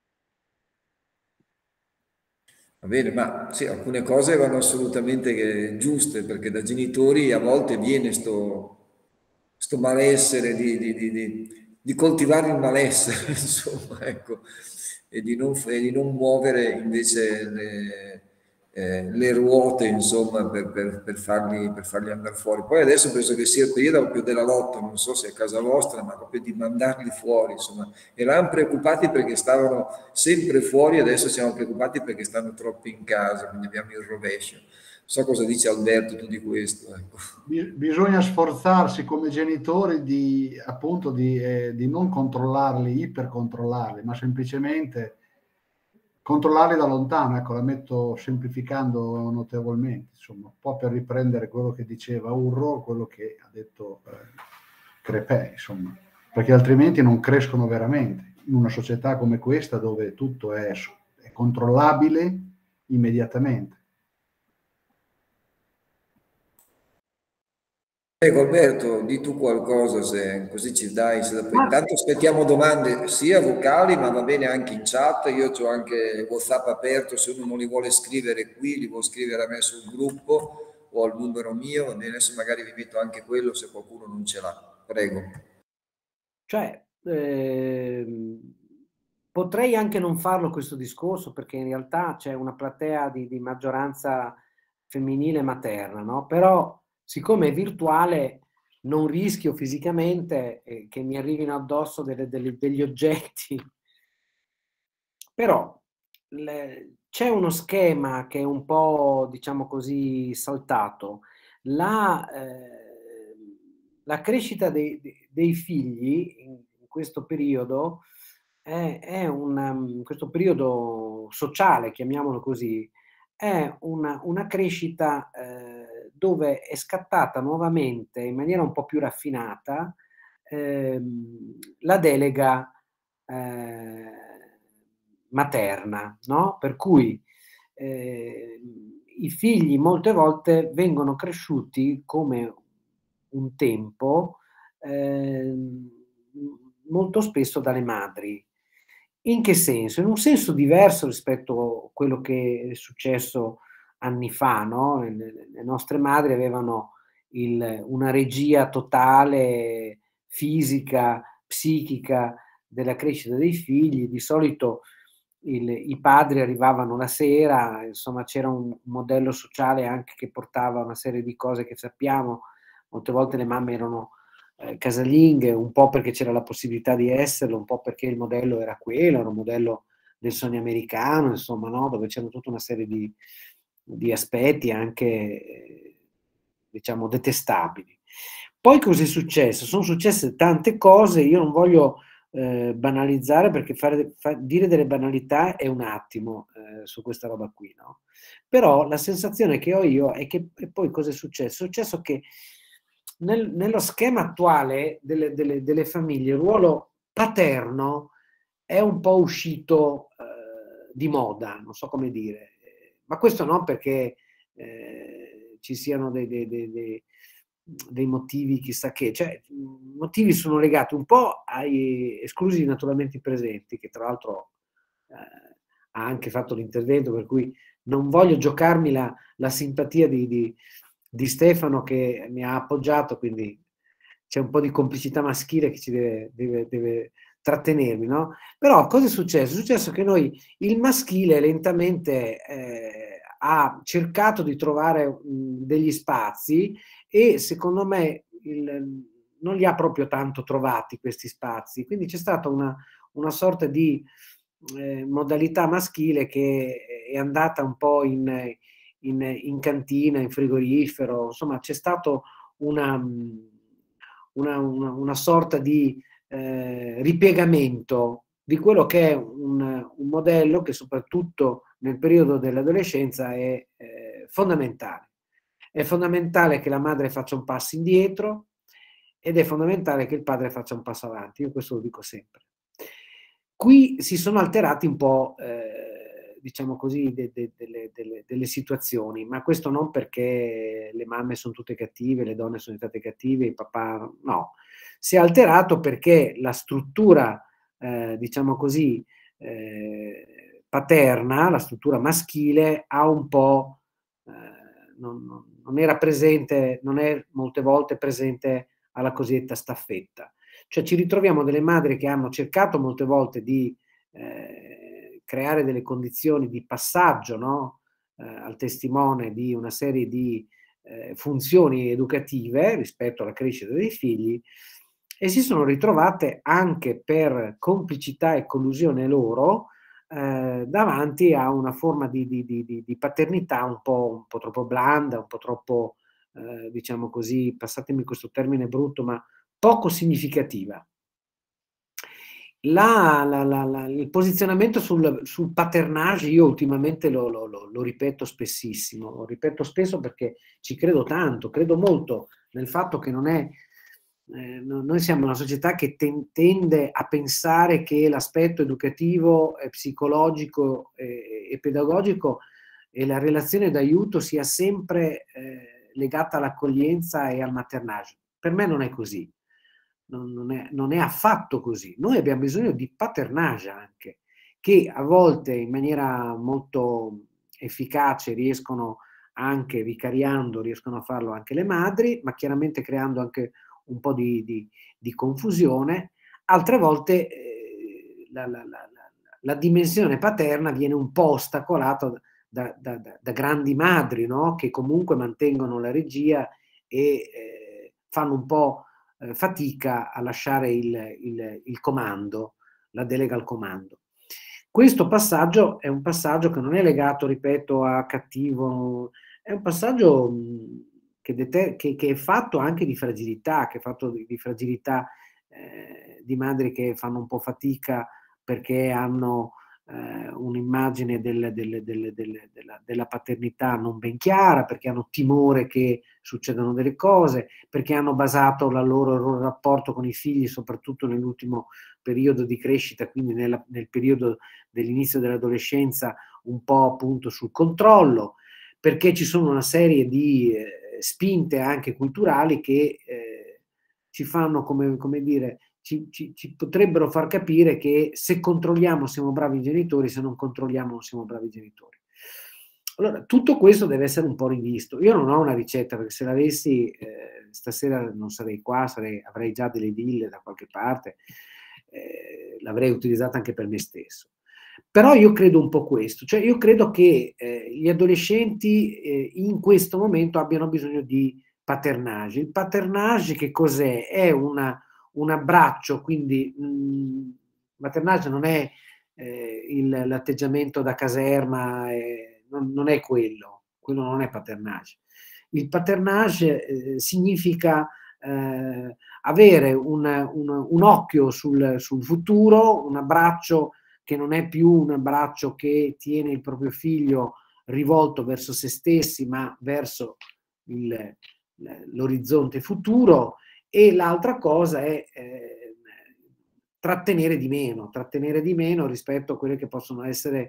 Va bene, ma sì, alcune cose vanno assolutamente giuste, perché da genitori a volte viene sto malessere di coltivare il malessere, insomma, ecco, e di non muovere invece le ruote, insomma, per farli andare fuori. Poi adesso penso che sia il periodo più della lotta, non so se è a casa vostra, ma proprio di mandarli fuori, insomma. Eravamo preoccupati perché stavano sempre fuori, adesso siamo preoccupati perché stanno troppo in casa, quindi abbiamo il rovescio. Non so cosa dice Alberto tu di questo. Ecco. Bisogna sforzarsi come genitori appunto di non controllarli, ipercontrollarli, ma semplicemente controllarli da lontano. Ecco, la metto semplificando notevolmente, insomma, un po' per riprendere quello che diceva Urro, quello che ha detto Crepè, insomma, perché altrimenti non crescono veramente in una società come questa dove tutto è controllabile immediatamente. Prego Alberto, di tu qualcosa, se così ci dai. Intanto aspettiamo domande sia vocali, ma va bene anche in chat. Io ho anche WhatsApp aperto, se uno non li vuole scrivere qui, li vuole scrivere a me sul gruppo o al numero mio. Va bene, adesso magari vi metto anche quello se qualcuno non ce l'ha. Prego. Cioè, potrei anche non farlo questo discorso, perché in realtà c'è una platea di maggioranza femminile materna, no? Però siccome è virtuale non rischio fisicamente che mi arrivino addosso degli oggetti. Però c'è uno schema che è un po', diciamo così, saltato. La crescita dei figli in questo periodo in questo periodo sociale, chiamiamolo così, è una crescita dove è scattata nuovamente in maniera un po' più raffinata la delega materna, no? Per cui i figli molte volte vengono cresciuti come un tempo molto spesso dalle madri. In che senso? In un senso diverso rispetto a quello che è successo anni fa, no? Le nostre madri avevano una regia totale, fisica, psichica della crescita dei figli. Di solito i padri arrivavano la sera, insomma c'era un modello sociale anche che portava una serie di cose che sappiamo. Molte volte le mamme erano casalinghe, un po' perché c'era la possibilità di esserlo, un po' perché il modello era quello, era un modello del sogno americano, insomma, no? Dove c'erano tutta una serie di aspetti anche, diciamo, detestabili. Poi cosa è successo? Sono successe tante cose, io non voglio banalizzare, perché dire delle banalità è un attimo su questa roba qui, no? Però la sensazione che ho io è che, e poi cosa è successo? È successo che nello schema attuale delle famiglie il ruolo paterno è un po' uscito di moda, non so come dire, ma questo non perché ci siano dei motivi chissà che, cioè i motivi sono legati un po' ai esclusi naturalmente i presenti, che tra l'altro ha anche fatto l'intervento, per cui non voglio giocarmi la simpatia di Stefano, che mi ha appoggiato, quindi c'è un po' di complicità maschile che ci deve trattenermi, no? Però cosa è successo? È successo che noi, il maschile lentamente ha cercato di trovare degli spazi, e secondo me non li ha proprio tanto trovati questi spazi, quindi c'è stata una sorta di modalità maschile che è andata un po' in cantina, in frigorifero, insomma c'è stato una sorta di ripiegamento di quello che è un modello che soprattutto nel periodo dell'adolescenza è fondamentale. È fondamentale che la madre faccia un passo indietro ed è fondamentale che il padre faccia un passo avanti, io questo lo dico sempre. Qui si sono alterati un po', diciamo così, delle situazioni, ma questo non perché le mamme sono tutte cattive, le donne sono state cattive, i papà no. Si è alterato perché la struttura, diciamo così, paterna, la struttura maschile, ha un po', non era presente, non è molte volte presente alla cosiddetta staffetta. Cioè ci ritroviamo delle madri che hanno cercato molte volte di creare delle condizioni di passaggio, no? Al testimone di una serie di funzioni educative rispetto alla crescita dei figli, e si sono ritrovate anche per complicità e collusione loro davanti a una forma di paternità un po' troppo blanda, un po' troppo, diciamo così, passatemi questo termine brutto, ma poco significativa. Il posizionamento sul paternage io ultimamente lo ripeto spessissimo, lo ripeto spesso perché ci credo tanto, credo molto nel fatto che non è, noi siamo una società che tende a pensare che l'aspetto educativo, psicologico e pedagogico e la relazione d'aiuto sia sempre legata all'accoglienza e al maternage. Per me non è così. Non è affatto così. Noi abbiamo bisogno di paternage anche, che a volte in maniera molto efficace riescono anche, vicariando, riescono a farlo anche le madri, ma chiaramente creando anche un po' di confusione. Altre volte la dimensione paterna viene un po' ostacolata da grandi madri, no? Che comunque mantengono la regia e fanno un po' fatica a lasciare il comando, la delega al comando. Questo passaggio è un passaggio che non è legato, ripeto, a cattivo, è un passaggio che è fatto anche di fragilità, che è fatto di fragilità di madri che fanno un po' fatica perché hanno un'immagine della paternità non ben chiara, perché hanno timore che succedano delle cose, perché hanno basato il loro rapporto con i figli, soprattutto nell'ultimo periodo di crescita, quindi nel periodo dell'inizio dell'adolescenza, un po' appunto sul controllo, perché ci sono una serie di spinte anche culturali che ci fanno, come dire, ci potrebbero far capire che se controlliamo siamo bravi genitori, se non controlliamo non siamo bravi genitori. Allora, tutto questo deve essere un po' rivisto. Io non ho una ricetta, perché se l'avessi stasera non sarei qua, avrei già delle ville da qualche parte, l'avrei utilizzata anche per me stesso. Però io credo un po' questo, cioè io credo che gli adolescenti in questo momento abbiano bisogno di paternage. Il paternage che cos'è? È un abbraccio, quindi maternage non è l'atteggiamento da caserma, non è quello non è paternage. Il paternage significa avere un occhio sul futuro, un abbraccio che non è più un abbraccio che tiene il proprio figlio rivolto verso se stessi, ma verso l'orizzonte futuro. E l'altra cosa è trattenere di meno rispetto a quelle che possono essere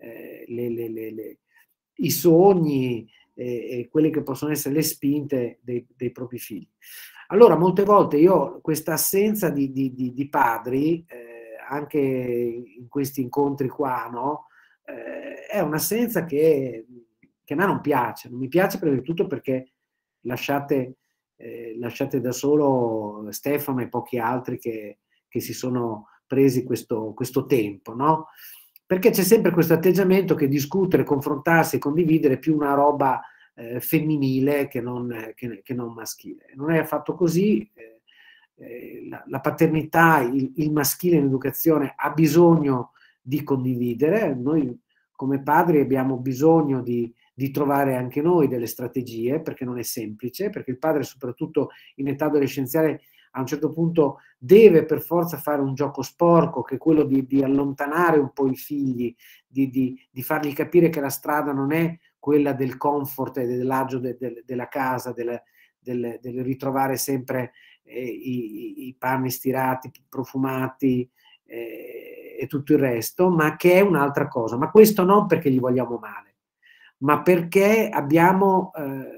i sogni e quelle che possono essere le spinte dei propri figli. Allora, molte volte io questa assenza di padri, anche in questi incontri qua, no? È un'assenza che a me non piace. Non mi piace prima di tutto perché lasciate da solo Stefano e pochi altri che si sono presi questo tempo, no? Perché c'è sempre questo atteggiamento che discutere, confrontarsi e condividere è più una roba femminile che non maschile. Non è affatto così. La paternità, il maschile in educazione ha bisogno di condividere. Noi come padri abbiamo bisogno di trovare anche noi delle strategie, perché non è semplice, perché il padre, soprattutto in età adolescenziale, a un certo punto deve per forza fare un gioco sporco, che è quello di allontanare un po' i figli, di fargli capire che la strada non è quella del comfort e dell'agio della casa, del ritrovare sempre i panni stirati, profumati e tutto il resto, ma che è un'altra cosa. Ma questo non perché gli vogliamo male, ma perché abbiamo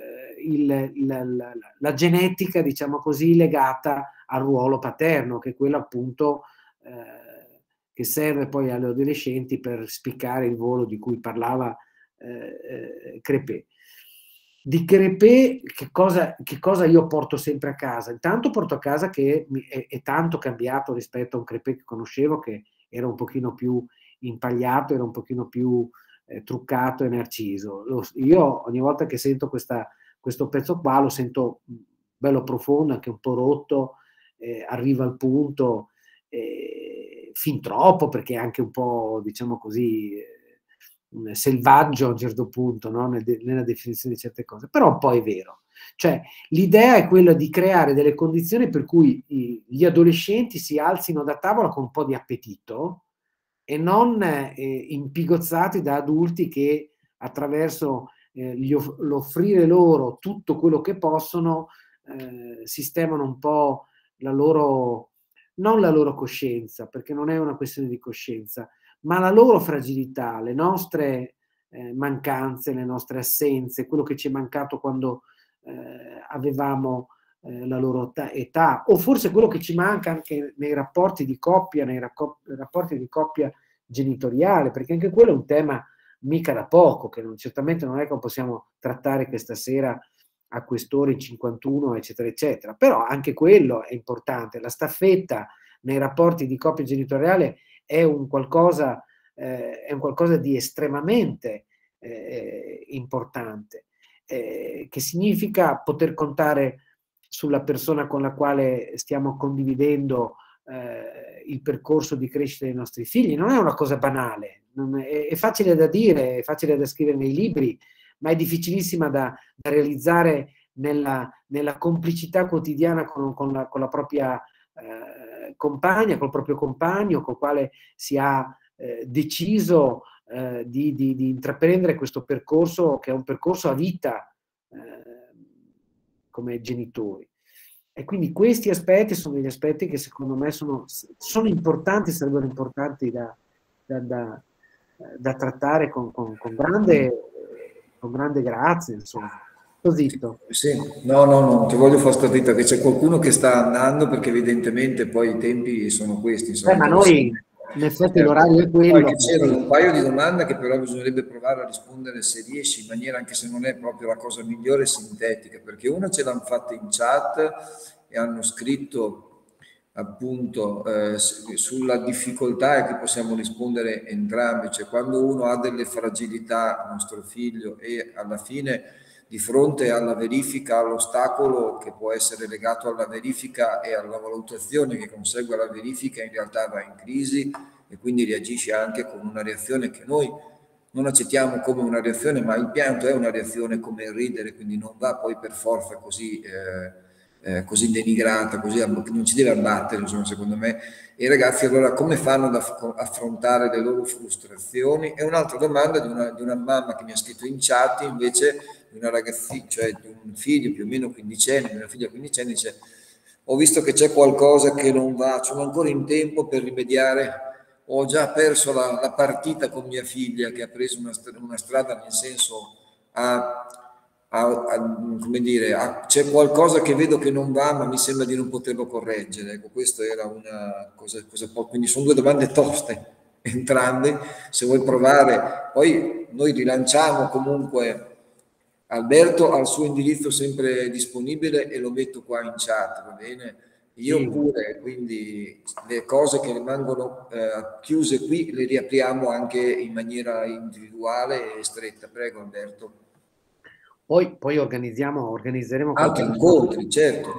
la genetica, diciamo così, legata al ruolo paterno, che è quello appunto che serve poi alle adolescenti per spiccare il volo di cui parlava Crepè. Di Crepè che cosa io porto sempre a casa? Intanto porto a casa che è tanto cambiato rispetto a un Crepè che conoscevo, che era un pochino più impagliato, era un pochino più truccato e narciso. Io ogni volta che sento questo pezzo qua lo sento bello profondo, anche un po' rotto, arriva al punto, fin troppo, perché è anche un po', diciamo così, selvaggio a un certo punto, no? Nella definizione di certe cose, però poi è vero. Cioè, l'idea è quella di creare delle condizioni per cui gli adolescenti si alzino da tavola con un po' di appetito e non impigozzati da adulti che attraverso l'offrire loro tutto quello che possono sistemano un po' non la loro coscienza, perché non è una questione di coscienza, ma la loro fragilità, le nostre mancanze, le nostre assenze, quello che ci è mancato quando avevamo la loro età, o forse quello che ci manca anche nei rapporti di coppia, nei rapporti di coppia genitoriale, perché anche quello è un tema mica da poco, che certamente non è che possiamo trattare questa sera a quest'ora in 51, eccetera, eccetera, però anche quello è importante. La staffetta nei rapporti di coppia genitoriale è un qualcosa di estremamente importante, che significa poter contare sulla persona con la quale stiamo condividendo il percorso di crescita dei nostri figli. Non è una cosa banale, è facile da dire, è facile da scrivere nei libri, ma è difficilissima da realizzare nella complicità quotidiana con la propria compagna, col proprio compagno, col quale si ha deciso di intraprendere questo percorso, che è un percorso a vita come genitori. E quindi questi aspetti sono degli aspetti che secondo me sono importanti, sarebbero importanti da trattare con grande grazia, insomma. Zitto. Sì, no, ti voglio far stare che c'è qualcuno che sta andando, perché evidentemente poi i tempi sono questi. Ma noi, in effetti l'orario è quello. C'erano un paio di domande che però bisognerebbe provare a rispondere, se riesci, in maniera, anche se non è proprio la cosa migliore, sintetica, perché una ce l'hanno fatta in chat e hanno scritto appunto sulla difficoltà, e che possiamo rispondere entrambi, cioè quando uno ha delle fragilità, nostro figlio, e alla fine di fronte alla verifica, all'ostacolo che può essere legato alla verifica e alla valutazione che consegue alla verifica, in realtà va in crisi e quindi reagisce anche con una reazione che noi non accettiamo come una reazione, ma il pianto è una reazione come il ridere, quindi non va poi per forza così così denigrata, così non ci deve abbattere, insomma, secondo me. E i ragazzi allora come fanno ad affrontare le loro frustrazioni? E un'altra domanda di una mamma che mi ha scritto in chat invece, di una ragazzina, cioè di un figlio più o meno quindicenne, di una figlia quindicenne, dice: ho visto che c'è qualcosa che non va, sono ancora in tempo per rimediare, ho già perso la partita con mia figlia che ha preso una strada, nel senso come dire, c'è qualcosa che vedo che non va, ma mi sembra di non poterlo correggere. Ecco, questa era una cosa, quindi sono due domande toste, entrambe. Se vuoi provare, poi noi rilanciamo comunque. Alberto ha il suo indirizzo sempre disponibile e lo metto qua in chat, va bene? Io Sì. pure, quindi le cose che rimangono chiuse qui le riapriamo anche in maniera individuale e stretta. Prego Alberto. Poi organizzeremo Altri incontri, certo.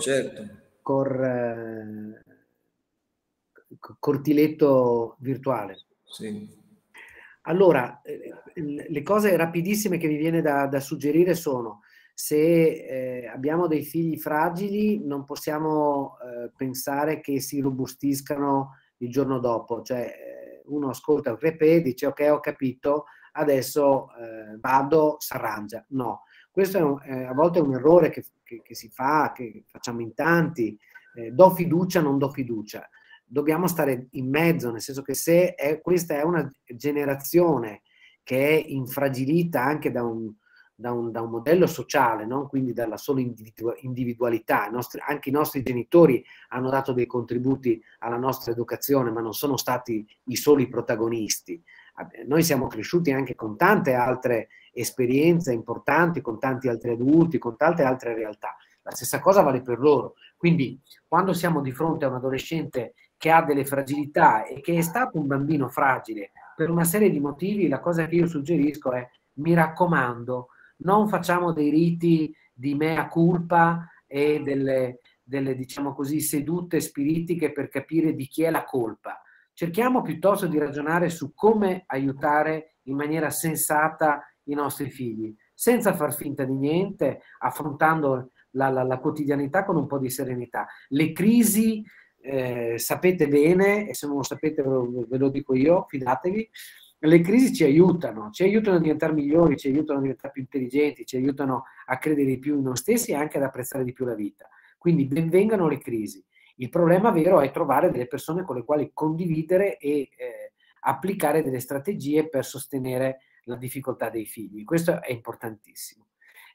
cortiletto virtuale. Sì. Allora, le cose rapidissime che mi viene da suggerire sono: se abbiamo dei figli fragili, non possiamo pensare che si robustiscano il giorno dopo. Cioè, uno ascolta il crepè, dice ok, ho capito, adesso vado, s'arrangia. No, questo a volte è un errore che si fa, che facciamo in tanti. Do fiducia, non do fiducia. Dobbiamo stare in mezzo, nel senso che se questa è una generazione che è infragilita anche da un modello sociale, no? Quindi dalla sola individualità, anche i nostri genitori hanno dato dei contributi alla nostra educazione, ma non sono stati i soli protagonisti. Noi siamo cresciuti anche con tante altre esperienze importanti, con tanti altri adulti, con tante altre realtà. La stessa cosa vale per loro. Quindi quando siamo di fronte a un adolescente che ha delle fragilità e che è stato un bambino fragile per una serie di motivi, la cosa che io suggerisco è: mi raccomando, non facciamo dei riti di mea culpa e delle diciamo così, sedute spiritiche per capire di chi è la colpa. Cerchiamo piuttosto di ragionare su come aiutare in maniera sensata i nostri figli, senza far finta di niente, affrontando la quotidianità con un po' di serenità. Le crisi, sapete bene, e se non lo sapete ve lo dico io, fidatevi, le crisi ci aiutano a diventare migliori, ci aiutano a diventare più intelligenti, ci aiutano a credere di più in noi stessi e anche ad apprezzare di più la vita. Quindi benvengano le crisi. Il problema vero è trovare delle persone con le quali condividere e applicare delle strategie per sostenere la difficoltà dei figli. Questo è importantissimo.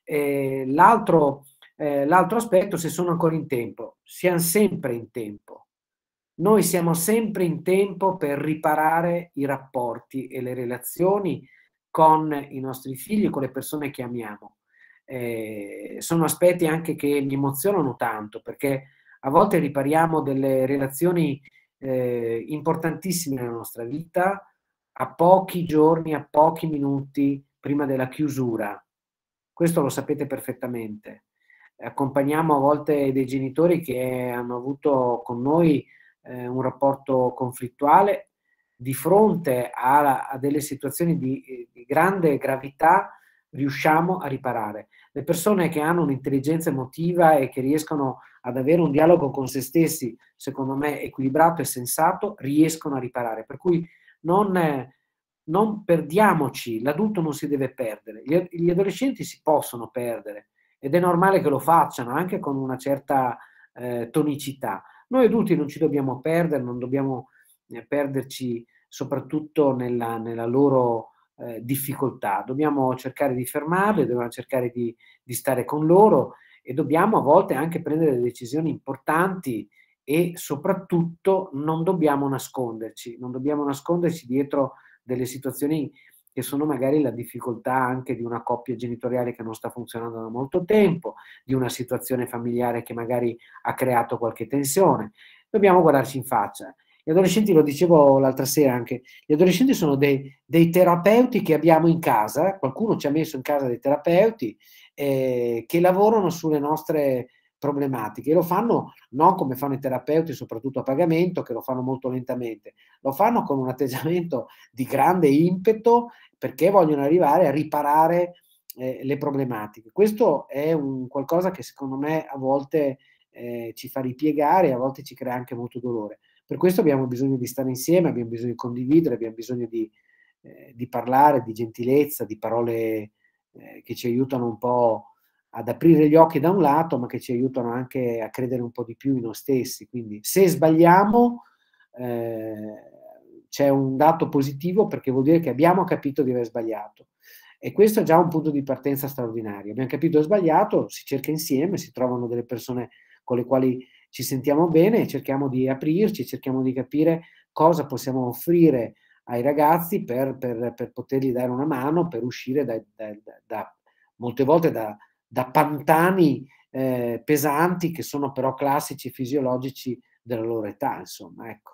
L'altro aspetto, se sono ancora in tempo, siamo sempre in tempo. Noi siamo sempre in tempo per riparare i rapporti e le relazioni con i nostri figli, con le persone che amiamo. Sono aspetti anche che mi emozionano tanto, perché a volte ripariamo delle relazioni importantissime nella nostra vita a pochi giorni, a pochi minuti prima della chiusura. Questo lo sapete perfettamente. Accompagniamo a volte dei genitori che hanno avuto con noi un rapporto conflittuale. Di fronte a delle situazioni di grande gravità riusciamo a riparare. Le persone che hanno un'intelligenza emotiva e che riescono ad avere un dialogo con se stessi, secondo me equilibrato e sensato, riescono a riparare. Per cui non perdiamoci, l'adulto non si deve perdere, gli adolescenti si possono perdere ed è normale che lo facciano anche con una certa tonicità. Noi adulti non ci dobbiamo perdere, non dobbiamo perderci soprattutto nella loro difficoltà. Dobbiamo cercare di fermarle, dobbiamo cercare di stare con loro e dobbiamo a volte anche prendere delle decisioni importanti e soprattutto non dobbiamo nasconderci dietro delle situazioni che sono magari la difficoltà anche di una coppia genitoriale che non sta funzionando da molto tempo, di una situazione familiare che magari ha creato qualche tensione. Dobbiamo guardarci in faccia. Gli adolescenti, lo dicevo l'altra sera anche, gli adolescenti sono dei terapeuti che abbiamo in casa, qualcuno ci ha messo in casa dei terapeuti che lavorano sulle nostre problematiche e lo fanno non come fanno i terapeuti, soprattutto a pagamento, che lo fanno molto lentamente, lo fanno con un atteggiamento di grande impeto perché vogliono arrivare a riparare le problematiche. Questo è un qualcosa che secondo me a volte ci fa ripiegare e a volte ci crea anche molto dolore. Per questo abbiamo bisogno di stare insieme, abbiamo bisogno di condividere, abbiamo bisogno di parlare, di gentilezza, di parole che ci aiutano un po' ad aprire gli occhi da un lato, ma che ci aiutano anche a credere un po' di più in noi stessi. Quindi se sbagliamo c'è un dato positivo, perché vuol dire che abbiamo capito di aver sbagliato. E questo è già un punto di partenza straordinario. Abbiamo capito sbagliato, si cerca insieme, si trovano delle persone con le quali ci sentiamo bene e cerchiamo di aprirci, cerchiamo di capire cosa possiamo offrire ai ragazzi per potergli dare una mano, per uscire molte volte da pantani pesanti, che sono però classici fisiologici della loro età, insomma, ecco.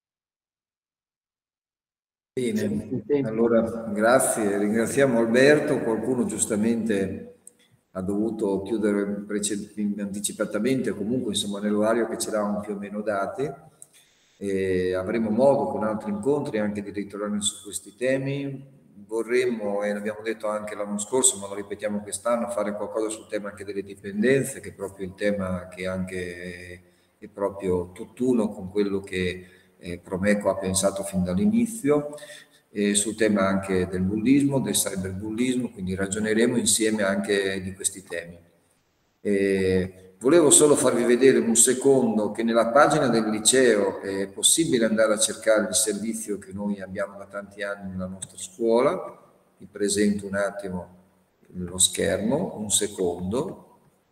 Bene, allora grazie, ringraziamo Alberto. Qualcuno giustamente ha dovuto chiudere anticipatamente, comunque insomma nell'orario che ci eravamo più o meno dati, e avremo modo con altri incontri anche di ritornare su questi temi. Vorremmo, e l'abbiamo detto anche l'anno scorso, ma lo ripetiamo quest'anno, fare qualcosa sul tema anche delle dipendenze, che è proprio il tema che anche è proprio tutt'uno con quello che Promeco ha pensato fin dall'inizio, sul tema anche del bullismo, del cyberbullismo, quindi ragioneremo insieme anche di questi temi. Volevo solo farvi vedere un secondo che nella pagina del liceo è possibile andare a cercare il servizio che noi abbiamo da tanti anni nella nostra scuola. Vi presento un attimo lo schermo, un secondo.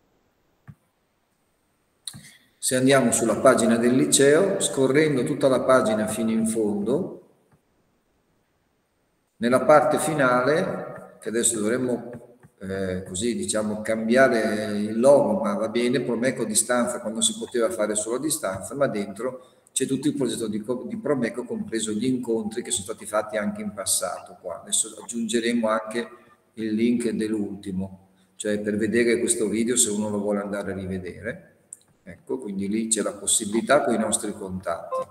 Se andiamo sulla pagina del liceo, scorrendo tutta la pagina fino in fondo, nella parte finale, che adesso dovremmo così diciamo cambiare il logo, ma va bene, Promeco a distanza quando si poteva fare solo a distanza, ma dentro c'è tutto il progetto di Promeco, compreso gli incontri che sono stati fatti anche in passato. Qua adesso aggiungeremo anche il link dell'ultimo, cioè per vedere questo video se uno lo vuole andare a rivedere. Ecco, quindi lì c'è la possibilità con i nostri contatti.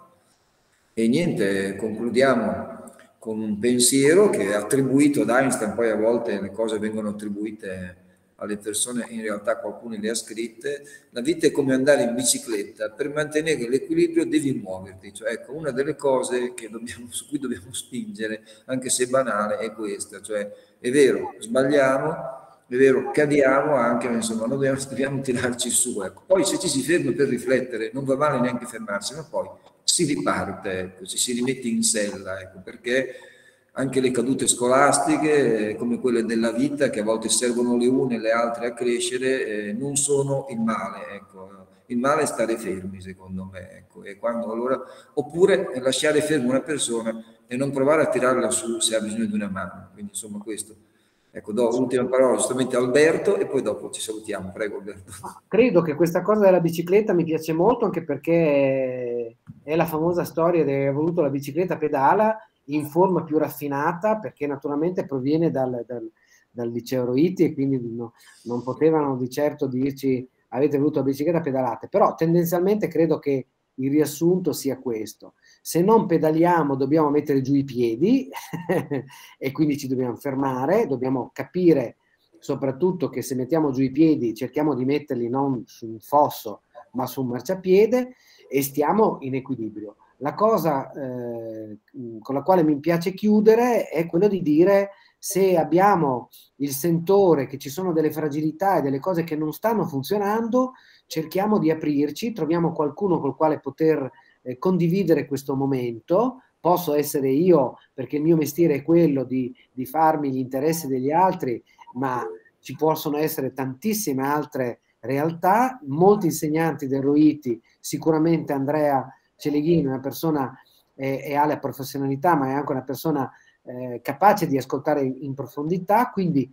E niente, concludiamo con un pensiero che è attribuito ad Einstein. Poi a volte le cose vengono attribuite alle persone, in realtà qualcuno le ha scritte. La vita è come andare in bicicletta, per mantenere l'equilibrio devi muoverti. Cioè, ecco, una delle cose su cui dobbiamo spingere, anche se banale, è questa. Cioè, è vero, sbagliamo, è vero, cadiamo anche, ma insomma, noi dobbiamo tirarci su. Ecco. Poi se ci si ferma per riflettere, non va male neanche fermarsi, ma poi si riparte, ecco, ci si rimette in sella, ecco, perché anche le cadute scolastiche, come quelle della vita, che a volte servono le une e le altre a crescere, non sono il male, ecco. Il male è stare fermi, secondo me, ecco, e quando allora, oppure lasciare ferma una persona e non provare a tirarla su se ha bisogno di una mano. Quindi insomma questo. Ecco, do l'ultima parola giustamente a Alberto e poi dopo ci salutiamo. Prego Alberto. Credo che questa cosa della bicicletta mi piace molto, anche perché è la famosa storia di aver voluto la bicicletta pedala in forma più raffinata, perché naturalmente proviene dal liceo Roiti, e quindi non potevano di certo dirci avete voluto la bicicletta, pedalate. Però tendenzialmente credo che il riassunto sia questo: se non pedaliamo dobbiamo mettere giù i piedi e quindi ci dobbiamo fermare, dobbiamo capire soprattutto che se mettiamo giù i piedi cerchiamo di metterli non su un fosso ma su un marciapiede e stiamo in equilibrio. La cosa con la quale mi piace chiudere è quello di dire: se abbiamo il sentore che ci sono delle fragilità e delle cose che non stanno funzionando, cerchiamo di aprirci, troviamo qualcuno col quale poter condividere questo momento. Posso essere io, perché il mio mestiere è quello di farmi gli interessi degli altri, ma ci possono essere tantissime altre realtà. Molti insegnanti del Roiti, sicuramente Andrea Celeghini, una persona e ha la professionalità, ma è anche una persona capace di ascoltare in profondità, quindi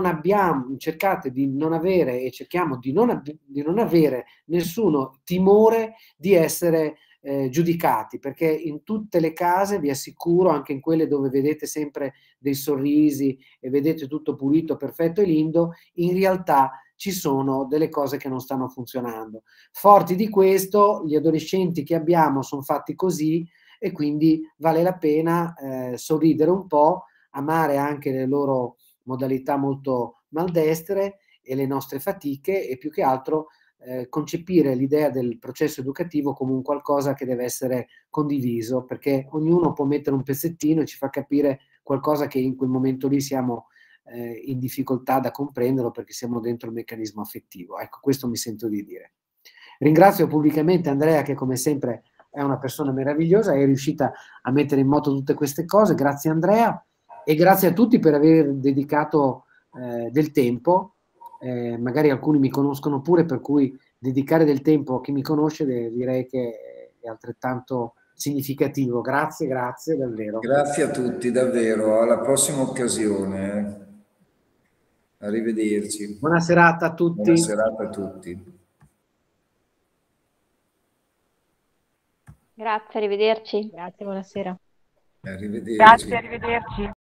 cercate di non avere e cerchiamo di non avere nessuno timore di essere giudicati, perché in tutte le case, vi assicuro, anche in quelle dove vedete sempre dei sorrisi e vedete tutto pulito, perfetto e lindo, in realtà ci sono delle cose che non stanno funzionando. Forti di questo, gli adolescenti che abbiamo sono fatti così, e quindi vale la pena sorridere un po', amare anche le loro modalità molto maldestre e le nostre fatiche, e più che altro concepire l'idea del processo educativo come un qualcosa che deve essere condiviso, perché ognuno può mettere un pezzettino e ci fa capire qualcosa che in quel momento lì siamo in difficoltà da comprenderlo perché siamo dentro il meccanismo affettivo. Ecco, questo mi sento di dire. Ringrazio pubblicamente Andrea, che come sempre è una persona meravigliosa, è riuscita a mettere in moto tutte queste cose. Grazie Andrea, e grazie a tutti per aver dedicato del tempo. Magari alcuni mi conoscono pure, per cui dedicare del tempo a chi mi conosce direi che è altrettanto significativo. Grazie davvero. Grazie a tutti, davvero. Alla prossima occasione. Arrivederci. Buona serata a tutti. Buona serata a tutti. Grazie, arrivederci. Grazie, buonasera. Arrivederci. Grazie, arrivederci.